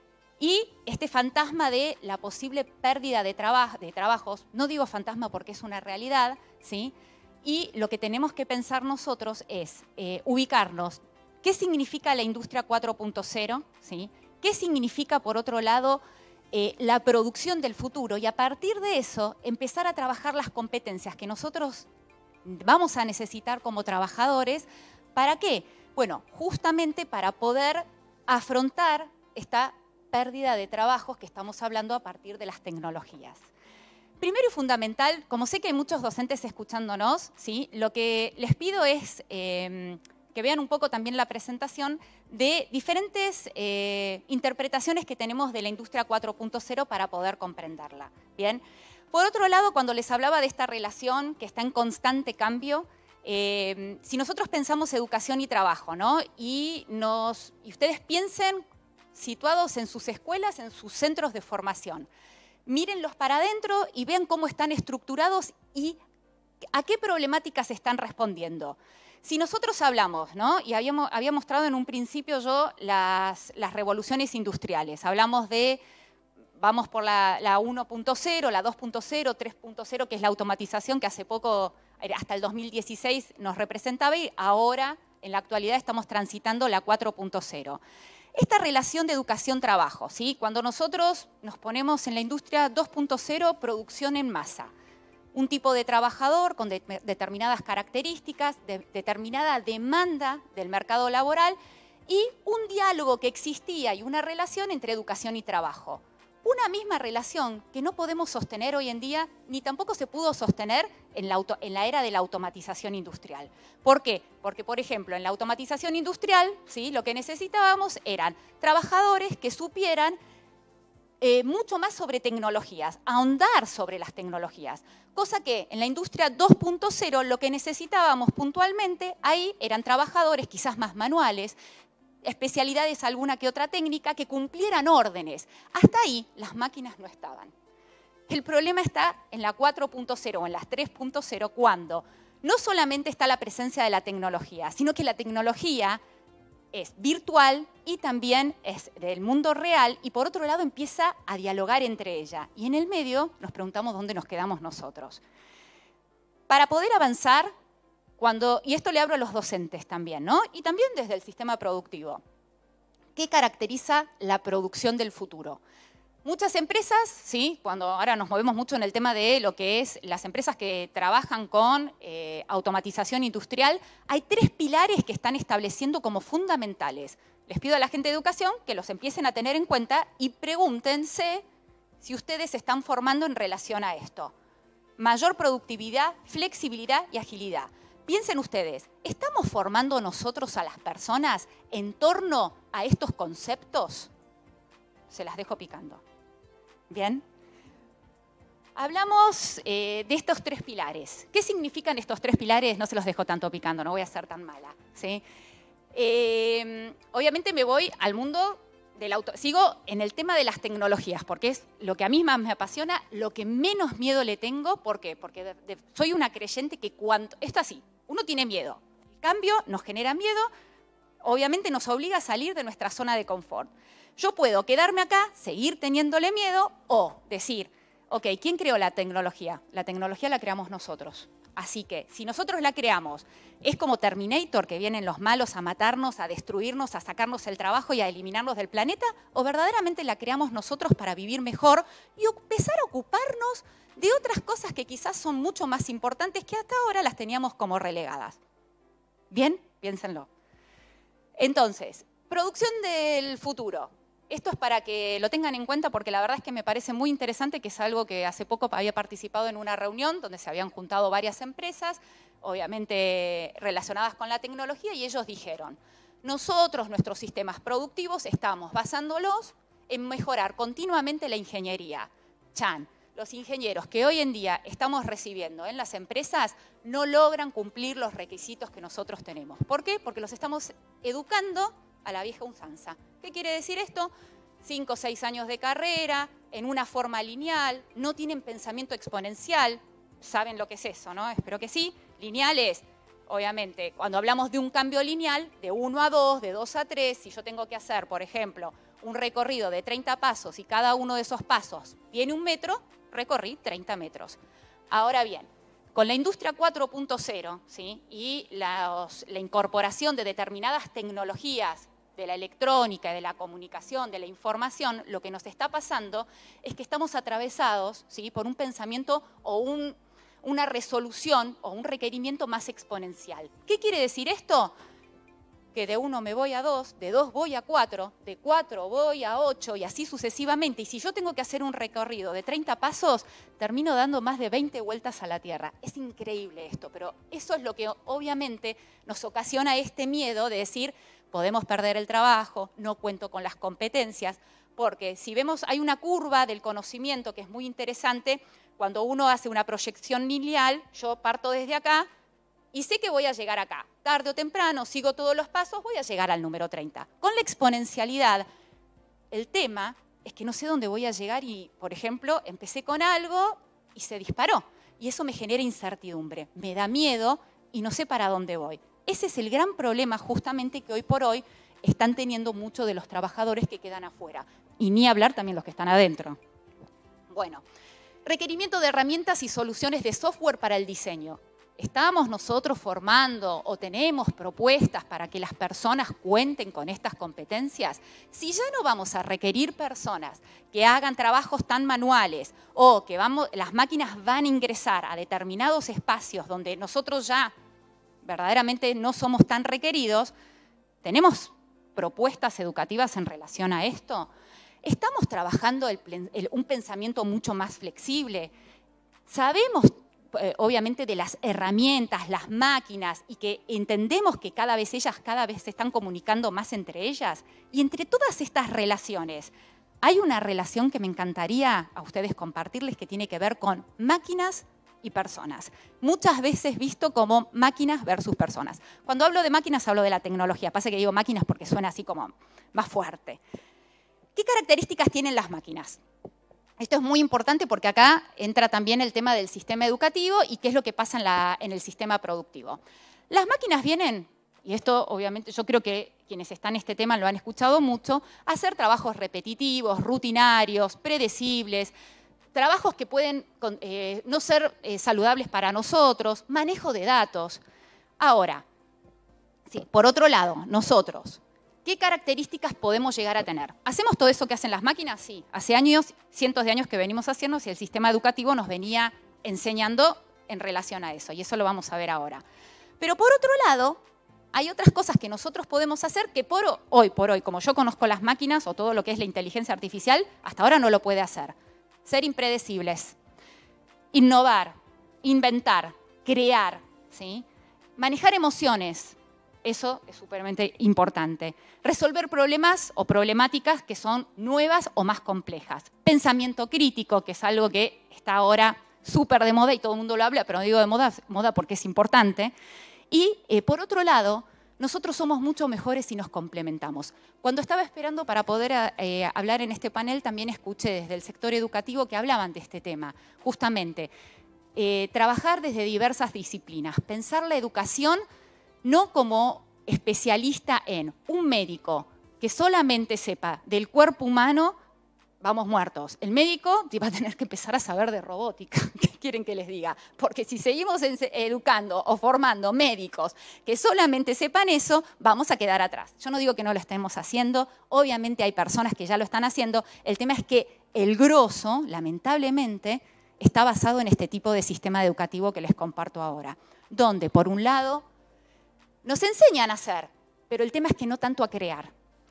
y este fantasma de la posible pérdida de trabajos, no digo fantasma porque es una realidad, ¿sí? Y lo que tenemos que pensar nosotros es ubicarnos. ¿Qué significa la industria 4.0? ¿Sí? ¿Qué significa, por otro lado, la producción del futuro? Y a partir de eso, empezar a trabajar las competencias que nosotros vamos a necesitar como trabajadores. ¿Para qué? Bueno, justamente para poder afrontar esta pérdida de trabajos que estamos hablando a partir de las tecnologías. Primero y fundamental, como sé que hay muchos docentes escuchándonos, ¿sí? Lo que les pido es que vean un poco también la presentación de diferentes interpretaciones que tenemos de la industria 4.0 para poder comprenderla. Bien. Por otro lado, cuando les hablaba de esta relación que está en constante cambio, si nosotros pensamos educación y trabajo, ¿no? y ustedes piensen situados en sus escuelas, en sus centros de formación. Mírenlos para adentro y vean cómo están estructurados y a qué problemáticas están respondiendo. Si nosotros hablamos, ¿no? Y había mostrado en un principio yo las revoluciones industriales. Hablamos de, vamos por la 1.0, la 2.0, 3.0, que es la automatización que hace poco, hasta el 2016, nos representaba y ahora, en la actualidad, estamos transitando la 4.0. Esta relación de educación-trabajo, ¿sí? Cuando nosotros nos ponemos en la industria 2.0, producción en masa. Un tipo de trabajador con determinadas características, determinada demanda del mercado laboral y un diálogo que existía y una relación entre educación y trabajo. Una misma relación que no podemos sostener hoy en día, ni tampoco se pudo sostener en la era de la automatización industrial. ¿Por qué? Porque, por ejemplo, en la automatización industrial, ¿sí? Lo que necesitábamos eran trabajadores que supieran mucho más sobre tecnologías, ahondar sobre las tecnologías. Cosa que en la industria 2.0 lo que necesitábamos puntualmente ahí eran trabajadores quizás más manuales, especialidades, alguna que otra técnica, que cumplieran órdenes. Hasta ahí las máquinas no estaban. El problema está en la 4.0 o en las 3.0 cuando no solamente está la presencia de la tecnología, sino que la tecnología es virtual y también es del mundo real y por otro lado empieza a dialogar entre ella. Y en el medio nos preguntamos dónde nos quedamos nosotros. Para poder avanzar, y esto le hablo a los docentes también, ¿no? Y también desde el sistema productivo. ¿Qué caracteriza la producción del futuro? Muchas empresas, ¿sí? Cuando ahora nos movemos mucho en el tema de lo que es las empresas que trabajan con automatización industrial, hay 3 pilares que están estableciendo como fundamentales. Les pido a la gente de educación que los empiecen a tener en cuenta y pregúntense si ustedes se están formando en relación a esto. Mayor productividad, flexibilidad y agilidad. Piensen ustedes, ¿estamos formando nosotros a las personas en torno a estos conceptos? Se las dejo picando. ¿Bien? Hablamos de estos 3 pilares. ¿Qué significan estos 3 pilares? No se los dejo tanto picando, no voy a ser tan mala, ¿sí? Obviamente me voy al mundo del sigo en el tema de las tecnologías, porque es lo que a mí más me apasiona, lo que menos miedo le tengo. ¿Por qué? Porque soy una creyente que esto así, uno tiene miedo. El cambio nos genera miedo, obviamente nos obliga a salir de nuestra zona de confort. Yo puedo quedarme acá, seguir teniéndole miedo o decir, ok, ¿quién creó la tecnología? La tecnología la creamos nosotros. Así que, si nosotros la creamos, es como Terminator, que vienen los malos a matarnos, a destruirnos, a sacarnos el trabajo y a eliminarnos del planeta, o verdaderamente la creamos nosotros para vivir mejor y empezar a ocuparnos de otras cosas que quizás son mucho más importantes que hasta ahora las teníamos como relegadas. ¿Bien? Piénsenlo. Entonces, producción del futuro. Esto es para que lo tengan en cuenta porque la verdad es que me parece muy interesante, que es algo que hace poco había participado en una reunión donde se habían juntado varias empresas, obviamente relacionadas con la tecnología, y ellos dijeron, nosotros, nuestros sistemas productivos, estamos basándolos en mejorar continuamente la ingeniería. Los ingenieros que hoy en día estamos recibiendo en las empresas no logran cumplir los requisitos que nosotros tenemos. ¿Por qué? Porque los estamos educando a la vieja usanza. ¿Qué quiere decir esto? 5 o 6 años de carrera, en una forma lineal, no tienen pensamiento exponencial. ¿Saben lo que es eso, no? Espero que sí. Lineal es, obviamente, cuando hablamos de un cambio lineal, de 1 a 2, de 2 a 3, si yo tengo que hacer, por ejemplo, un recorrido de 30 pasos y cada uno de esos pasos tiene 1 metro, recorrí 30 metros. Ahora bien, con la industria 4.0, ¿sí? Y la incorporación de determinadas tecnologías de la electrónica, de la comunicación, de la información, lo que nos está pasando es que estamos atravesados, ¿sí? Por un pensamiento o una resolución o un requerimiento más exponencial. ¿Qué quiere decir esto? Que de 1 me voy a 2, de 2 voy a 4, de 4 voy a 8 y así sucesivamente. Y si yo tengo que hacer un recorrido de 30 pasos, termino dando más de 20 vueltas a la Tierra. Es increíble esto, pero eso es lo que obviamente nos ocasiona este miedo de decir, podemos perder el trabajo, no cuento con las competencias, porque si vemos, hay una curva del conocimiento que es muy interesante. Cuando uno hace una proyección lineal, yo parto desde acá y sé que voy a llegar acá. Tarde o temprano, sigo todos los pasos, voy a llegar al número 30. Con la exponencialidad, el tema es que no sé dónde voy a llegar y, por ejemplo, empecé con algo y se disparó. Y eso me genera incertidumbre, me da miedo y no sé para dónde voy. Ese es el gran problema justamente que hoy por hoy están teniendo muchos de los trabajadores que quedan afuera. Y ni hablar también los que están adentro. Bueno, requerimiento de herramientas y soluciones de software para el diseño. ¿Estamos nosotros formando o tenemos propuestas para que las personas cuenten con estas competencias? Si ya no vamos a requerir personas que hagan trabajos tan manuales o que las máquinas van a ingresar a determinados espacios donde nosotros ya verdaderamente no somos tan requeridos, ¿tenemos propuestas educativas en relación a esto? ¿Estamos trabajando un pensamiento mucho más flexible? ¿Sabemos obviamente de las herramientas, las máquinas, y que entendemos que cada vez se están comunicando más entre ellas? Y entre todas estas relaciones, hay una relación que me encantaría a ustedes compartirles que tiene que ver con máquinas y personas. Muchas veces visto como máquinas versus personas. Cuando hablo de máquinas hablo de la tecnología. Pasa que digo máquinas porque suena así como más fuerte. ¿Qué características tienen las máquinas? Esto es muy importante porque acá entra también el tema del sistema educativo y qué es lo que pasa en el sistema productivo. Las máquinas vienen, y esto obviamente yo creo que quienes están en este tema lo han escuchado mucho, a hacer trabajos repetitivos, rutinarios, predecibles, trabajos que pueden no ser saludables para nosotros, manejo de datos. Ahora, sí, por otro lado, nosotros, ¿qué características podemos llegar a tener? ¿Hacemos todo eso que hacen las máquinas? Sí. Hace años, cientos de años que venimos haciendo y el sistema educativo nos venía enseñando en relación a eso. Y eso lo vamos a ver ahora. Pero por otro lado, hay otras cosas que nosotros podemos hacer que hoy por hoy, como yo conozco las máquinas o todo lo que es la inteligencia artificial, hasta ahora no lo puede hacer. Ser impredecibles, innovar, inventar, crear, ¿sí? Manejar emociones. Eso es súpermente importante. Resolver problemas o problemáticas que son nuevas o más complejas. Pensamiento crítico, que es algo que está ahora súper de moda y todo el mundo lo habla, pero no digo de moda porque es importante. Y por otro lado, nosotros somos mucho mejores si nos complementamos. Cuando estaba esperando para poder hablar en este panel, también escuché desde el sector educativo que hablaban de este tema. Justamente, trabajar desde diversas disciplinas, pensar la educación no como especialista en un médico que solamente sepa del cuerpo humano, vamos muertos. El médico va a tener que empezar a saber de robótica. ¿Qué quieren que les diga? Porque si seguimos educando o formando médicos que solamente sepan eso, vamos a quedar atrás. Yo no digo que no lo estemos haciendo, obviamente hay personas que ya lo están haciendo. El tema es que el grosso, lamentablemente, está basado en este tipo de sistema educativo que les comparto ahora, donde, por un lado, nos enseñan a hacer, pero el tema es que no tanto a crear.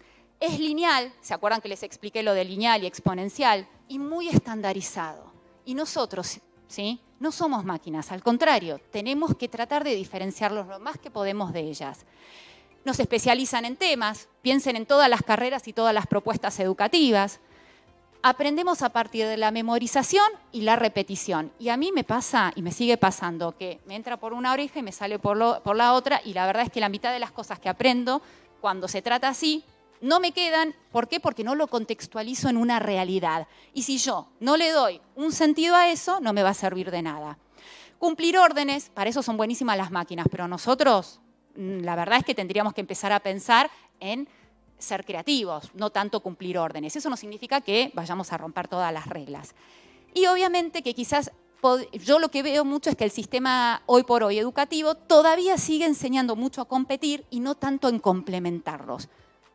Es lineal, ¿se acuerdan que les expliqué lo de lineal y exponencial? Y muy estandarizado. Y nosotros, ¿sí? No somos máquinas, al contrario, tenemos que tratar de diferenciarlos lo más que podemos de ellas. Nos especializan en temas, piensen en todas las carreras y todas las propuestas educativas. Aprendemos a partir de la memorización y la repetición. Y a mí me pasa, y me sigue pasando, que me entra por una oreja y me sale por la otra, y la verdad es que la mitad de las cosas que aprendo, cuando se trata así, no me quedan. ¿Por qué? Porque no lo contextualizo en una realidad. Y si yo no le doy un sentido a eso, no me va a servir de nada. Cumplir órdenes, para eso son buenísimas las máquinas, pero nosotros, la verdad es que tendríamos que empezar a pensar en ser creativos, no tanto cumplir órdenes. Eso no significa que vayamos a romper todas las reglas. Y obviamente que quizás yo lo que veo mucho es que el sistema hoy por hoy educativo todavía sigue enseñando mucho a competir y no tanto en complementarlos.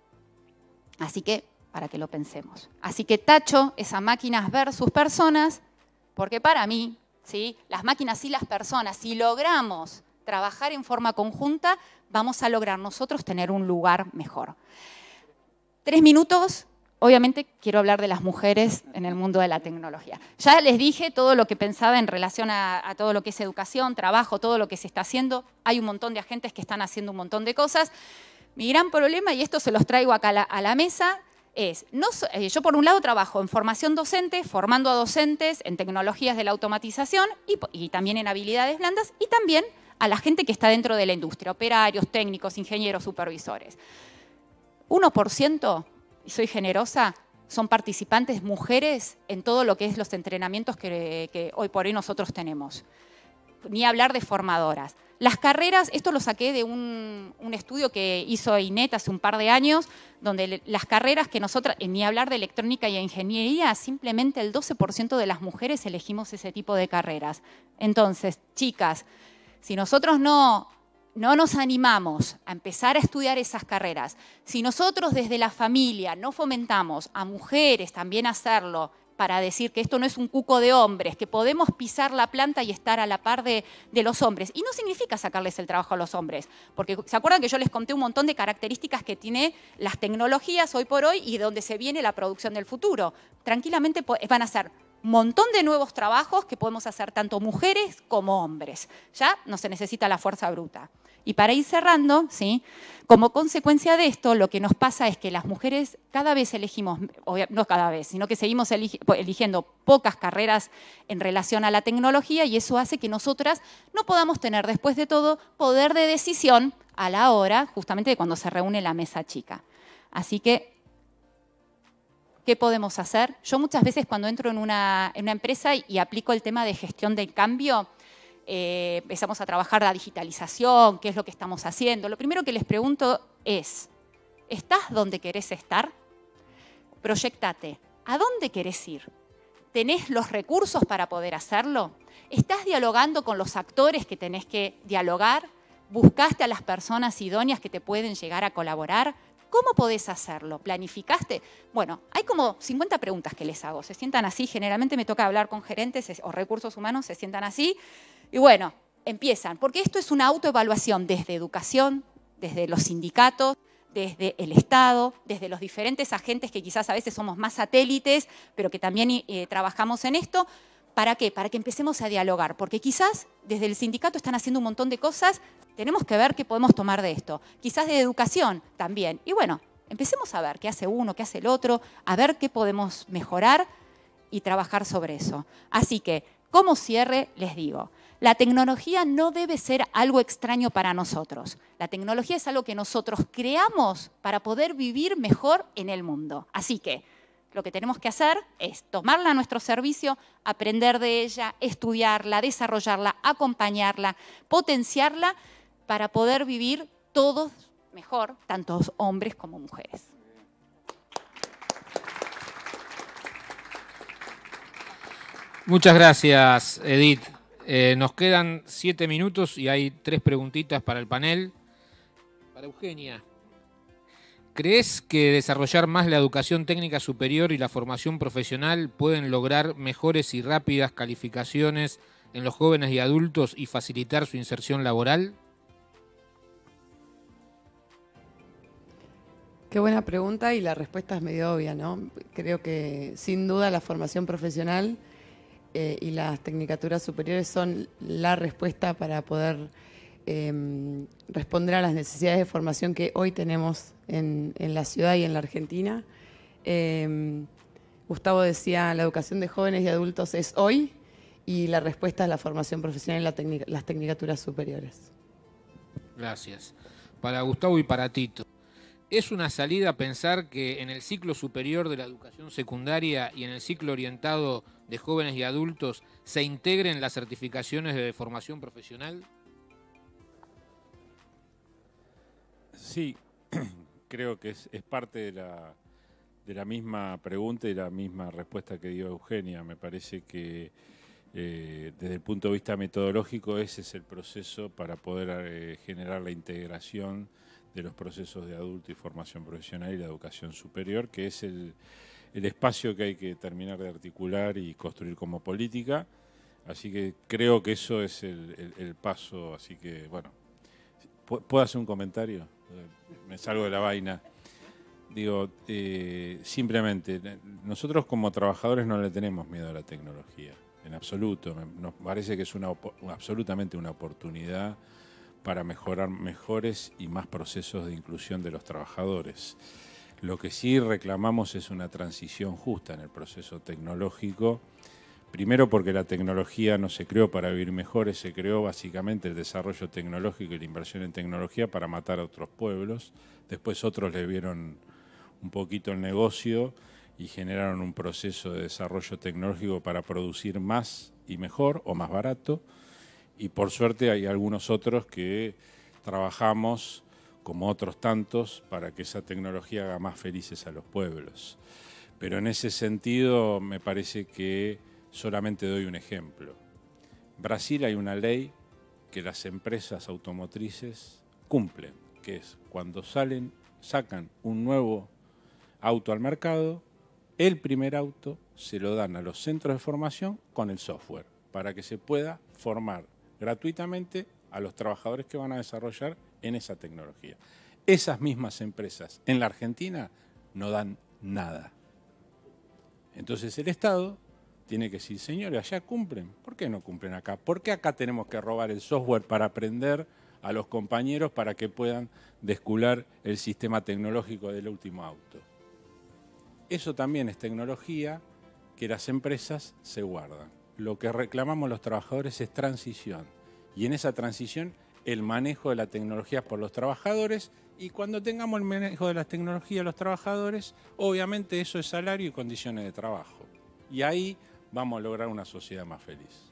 Así que, para que lo pensemos. Así que tacho esa máquinas versus personas, porque para mí, ¿sí? Las máquinas y las personas, si logramos trabajar en forma conjunta, vamos a lograr nosotros tener un lugar mejor. 3 minutos, obviamente quiero hablar de las mujeres en el mundo de la tecnología. Ya les dije todo lo que pensaba en relación a todo lo que es educación, trabajo, todo lo que se está haciendo. Hay un montón de agentes que están haciendo un montón de cosas. Mi gran problema, y esto se los traigo acá a la mesa, es, yo por un lado trabajo en formación docente, formando a docentes en tecnologías de la automatización y también en habilidades blandas, y también a la gente que está dentro de la industria, operarios, técnicos, ingenieros, supervisores. 1%, y soy generosa, son participantes mujeres en todo lo que es los entrenamientos que hoy por hoy nosotros tenemos. Ni hablar de formadoras. Las carreras, esto lo saqué de un estudio que hizo INET hace un par de años, donde las carreras que nosotras, ni hablar de electrónica y ingeniería, simplemente el 12% de las mujeres elegimos ese tipo de carreras. Entonces, chicas, si nosotros no nos animamos a empezar a estudiar esas carreras, si nosotros desde la familia no fomentamos a mujeres también a hacerlo, para decir que esto no es un cuco de hombres, que podemos pisar la planta y estar a la par de los hombres. Y no significa sacarles el trabajo a los hombres, porque ¿se acuerdan que yo les conté un montón de características que tiene las tecnologías hoy por hoy y de donde se viene la producción del futuro? Tranquilamente van a ser un montón de nuevos trabajos que podemos hacer tanto mujeres como hombres. Ya no se necesita la fuerza bruta. Y para ir cerrando, ¿sí? Como consecuencia de esto, lo que nos pasa es que las mujeres cada vez elegimos, no cada vez, sino que seguimos eligiendo pocas carreras en relación a la tecnología y eso hace que nosotras no podamos tener, después de todo, poder de decisión a la hora justamente de cuando se reúne la mesa chica. Así que, ¿qué podemos hacer? Yo muchas veces cuando entro en una empresa y aplico el tema de gestión del cambio, empezamos a trabajar la digitalización, qué es lo que estamos haciendo. Lo primero que les pregunto es, ¿estás donde querés estar? Proyéctate, ¿a dónde querés ir? ¿Tenés los recursos para poder hacerlo? ¿Estás dialogando con los actores que tenés que dialogar? ¿Buscaste a las personas idóneas que te pueden llegar a colaborar? ¿Cómo podés hacerlo? ¿Planificaste? Bueno, hay como 50 preguntas que les hago. Se sientan así, generalmente me toca hablar con gerentes o recursos humanos, se sientan así. Y bueno, empiezan, porque esto es una autoevaluación desde educación, desde los sindicatos, desde el Estado, desde los diferentes agentes que quizás a veces somos más satélites, pero que también trabajamos en esto. ¿Para qué? Para que empecemos a dialogar, porque quizás desde el sindicato están haciendo un montón de cosas, tenemos que ver qué podemos tomar de esto. Quizás de educación también. Y bueno, empecemos a ver qué hace uno, qué hace el otro, a ver qué podemos mejorar y trabajar sobre eso. Así que, como cierre, les digo, la tecnología no debe ser algo extraño para nosotros. La tecnología es algo que nosotros creamos para poder vivir mejor en el mundo. Así que lo que tenemos que hacer es tomarla a nuestro servicio, aprender de ella, estudiarla, desarrollarla, acompañarla, potenciarla para poder vivir todos mejor, tanto hombres como mujeres. Muchas gracias, Edith. Nos quedan 7 minutos y hay 3 preguntitas para el panel. Para Eugenia, ¿crees que desarrollar más la educación técnica superior y la formación profesional pueden lograr mejores y rápidas calificaciones en los jóvenes y adultos y facilitar su inserción laboral? Qué buena pregunta y la respuesta es medio obvia, ¿no? Creo que sin duda la formación profesional y las tecnicaturas superiores son la respuesta para poder responder a las necesidades de formación que hoy tenemos en la ciudad y en la Argentina. Gustavo decía, la educación de jóvenes y adultos es hoy y la respuesta es la formación profesional y las tecnicaturas superiores. Gracias. Para Gustavo y para Tito. ¿Es una salida pensar que en el ciclo superior de la educación secundaria y en el ciclo orientado de jóvenes y adultos se integren las certificaciones de formación profesional? Sí, creo que es parte de la misma pregunta y la misma respuesta que dio Eugenia. Me parece que desde el punto de vista metodológico ese es el proceso para poder generar la integración de los procesos de adulto y formación profesional y la educación superior, que es el espacio que hay que terminar de articular y construir como política. Así que creo que eso es el paso. Así que, bueno, ¿puedo hacer un comentario? Me salgo de la vaina. Digo, simplemente, nosotros como trabajadores no le tenemos miedo a la tecnología, en absoluto. Nos parece que es absolutamente una oportunidad para mejorar mejores y más procesos de inclusión de los trabajadores. Lo que sí reclamamos es una transición justa en el proceso tecnológico, primero porque la tecnología no se creó para vivir mejores, se creó básicamente el desarrollo tecnológico y la inversión en tecnología para matar a otros pueblos, después otros le vieron un poquito el negocio y generaron un proceso de desarrollo tecnológico para producir más y mejor o más barato. Y por suerte hay algunos otros que trabajamos, como otros tantos, para que esa tecnología haga más felices a los pueblos. Pero en ese sentido me parece que solamente doy un ejemplo. En Brasil hay una ley que las empresas automotrices cumplen, que es cuando sacan un nuevo auto al mercado, el primer auto se lo dan a los centros de formación con el software, para que se pueda formar gratuitamente a los trabajadores que van a desarrollar en esa tecnología. Esas mismas empresas en la Argentina no dan nada. Entonces el Estado tiene que decir, señores, allá cumplen, ¿por qué no cumplen acá? ¿Por qué acá tenemos que robar el software para aprender a los compañeros para que puedan descular el sistema tecnológico del último auto. Eso también es tecnología que las empresas se guardan. Lo que reclamamos los trabajadores es transición. Y en esa transición, el manejo de la tecnología por los trabajadores. Y cuando tengamos el manejo de la tecnología de los trabajadores, obviamente eso es salario y condiciones de trabajo. Y ahí vamos a lograr una sociedad más feliz.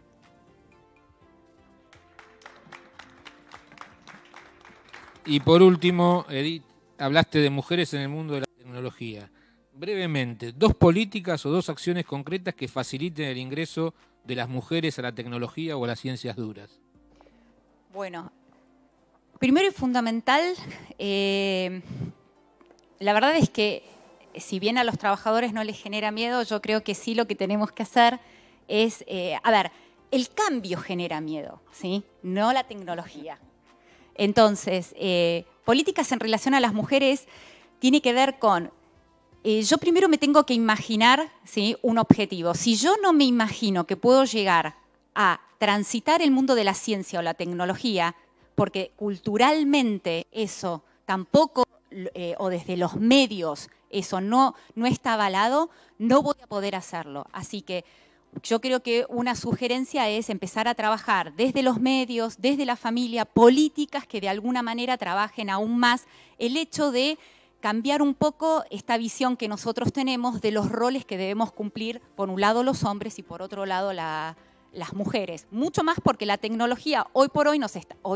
Y por último, Edith, hablaste de mujeres en el mundo de la tecnología. Brevemente, 2 políticas o 2 acciones concretas que faciliten el ingreso de las mujeres a la tecnología o a las ciencias duras. Bueno, primero y fundamental, la verdad es que si bien a los trabajadores no les genera miedo, yo creo que sí lo que tenemos que hacer es, el cambio genera miedo, ¿sí? No la tecnología. Entonces, políticas en relación a las mujeres tiene que ver con, yo primero me tengo que imaginar, ¿sí?, un objetivo. Si yo no me imagino que puedo llegar a transitar el mundo de la ciencia o la tecnología, porque culturalmente eso tampoco, o desde los medios, eso no está avalado, no voy a poder hacerlo. Así que yo creo que una sugerencia es empezar a trabajar desde los medios, desde la familia, políticas que de alguna manera trabajen aún más el hecho de cambiar un poco esta visión que nosotros tenemos de los roles que debemos cumplir, por un lado los hombres y por otro lado las mujeres. Mucho más porque la tecnología hoy por hoy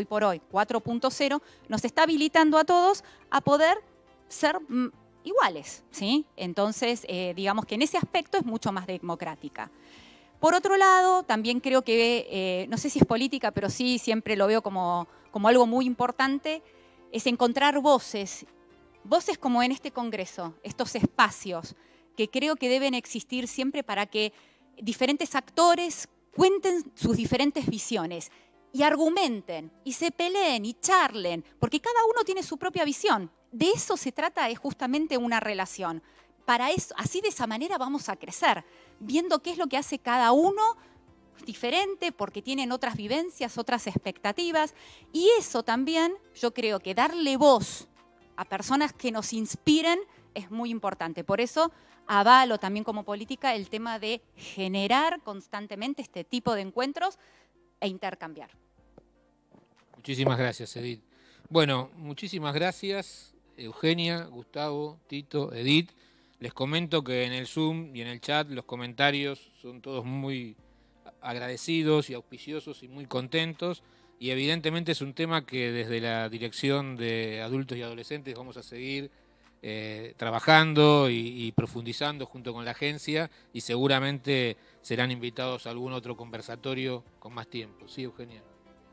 4.0, nos está habilitando a todos a poder ser iguales, ¿sí? Entonces, digamos que en ese aspecto es mucho más democrática. Por otro lado, también creo que, no sé si es política, pero sí siempre lo veo como algo muy importante, es encontrar voces como en este Congreso, estos espacios que creo que deben existir siempre para que diferentes actores cuenten sus diferentes visiones y argumenten, y se peleen, y charlen, porque cada uno tiene su propia visión. De eso se trata, es justamente una relación. Para eso, así de esa manera vamos a crecer, viendo qué es lo que hace cada uno diferente, porque tienen otras vivencias, otras expectativas, y eso también, yo creo que darle voz a personas que nos inspiren es muy importante. Por eso avalo también como política el tema de generar constantemente este tipo de encuentros e intercambiar. Muchísimas gracias, Edith. Bueno, muchísimas gracias, Eugenia, Gustavo, Tito, Edith. Les comento que en el Zoom y en el chat los comentarios son todos muy agradecidos y auspiciosos y muy contentos. Y evidentemente es un tema que desde la Dirección de Adultos y Adolescentes vamos a seguir trabajando y profundizando junto con la agencia, y seguramente serán invitados a algún otro conversatorio con más tiempo. ¿Sí, Eugenia?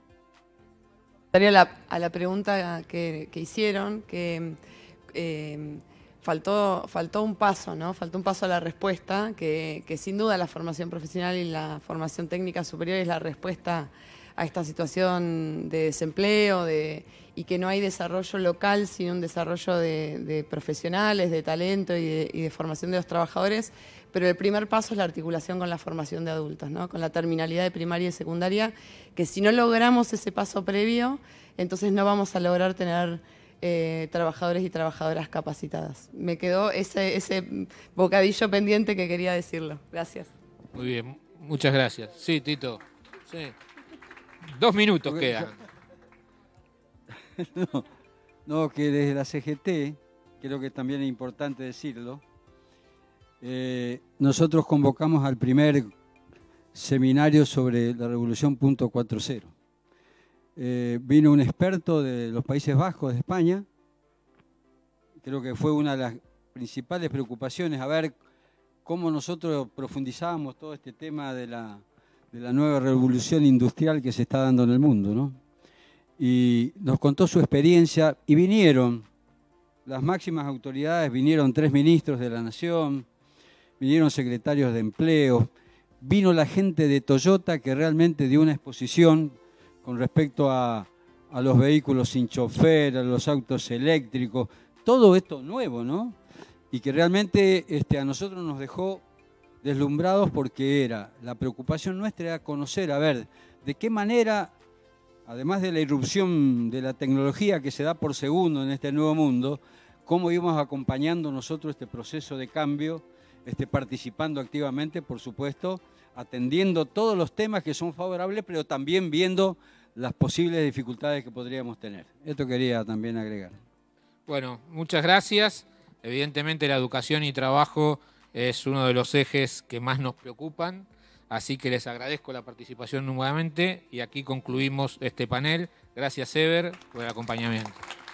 A la pregunta que hicieron, que faltó un paso, ¿no? Faltó un paso a la respuesta, que sin duda la formación profesional y la formación técnica superior es la respuesta a esta situación de desempleo y que no hay desarrollo local sin un desarrollo de profesionales, de talento y de formación de los trabajadores. Pero el primer paso es la articulación con la formación de adultos, ¿no? Con la terminalidad de primaria y secundaria, que si no logramos ese paso previo, entonces no vamos a lograr tener trabajadores y trabajadoras capacitadas. Me quedó ese bocadillo pendiente que quería decirlo. Gracias. Muy bien, muchas gracias. Sí, Tito. Sí. 2 minutos quedan. No, que desde la CGT, creo que también es importante decirlo, nosotros convocamos al primer seminario sobre la Revolución .40. Vino un experto de los Países Bajos, de España. Creo que fue una de las principales preocupaciones, a ver cómo nosotros profundizábamos todo este tema de la nueva revolución industrial que se está dando en el mundo, ¿no? Y nos contó su experiencia, y vinieron las máximas autoridades, vinieron 3 ministros de la Nación, vinieron secretarios de empleo, vino la gente de Toyota que realmente dio una exposición con respecto a los vehículos sin chofer, a los autos eléctricos, todo esto nuevo, ¿no? Y que realmente a nosotros nos dejó deslumbrados, porque la preocupación nuestra era conocer, a ver, de qué manera además de la irrupción de la tecnología que se da por segundo en este nuevo mundo, cómo íbamos acompañando nosotros este proceso de cambio, participando activamente, por supuesto, atendiendo todos los temas que son favorables, pero también viendo las posibles dificultades que podríamos tener. Esto quería también agregar. Bueno, muchas gracias. Evidentemente la educación y trabajo es uno de los ejes que más nos preocupan, así que les agradezco la participación nuevamente y aquí concluimos este panel. Gracias, Eber, por el acompañamiento.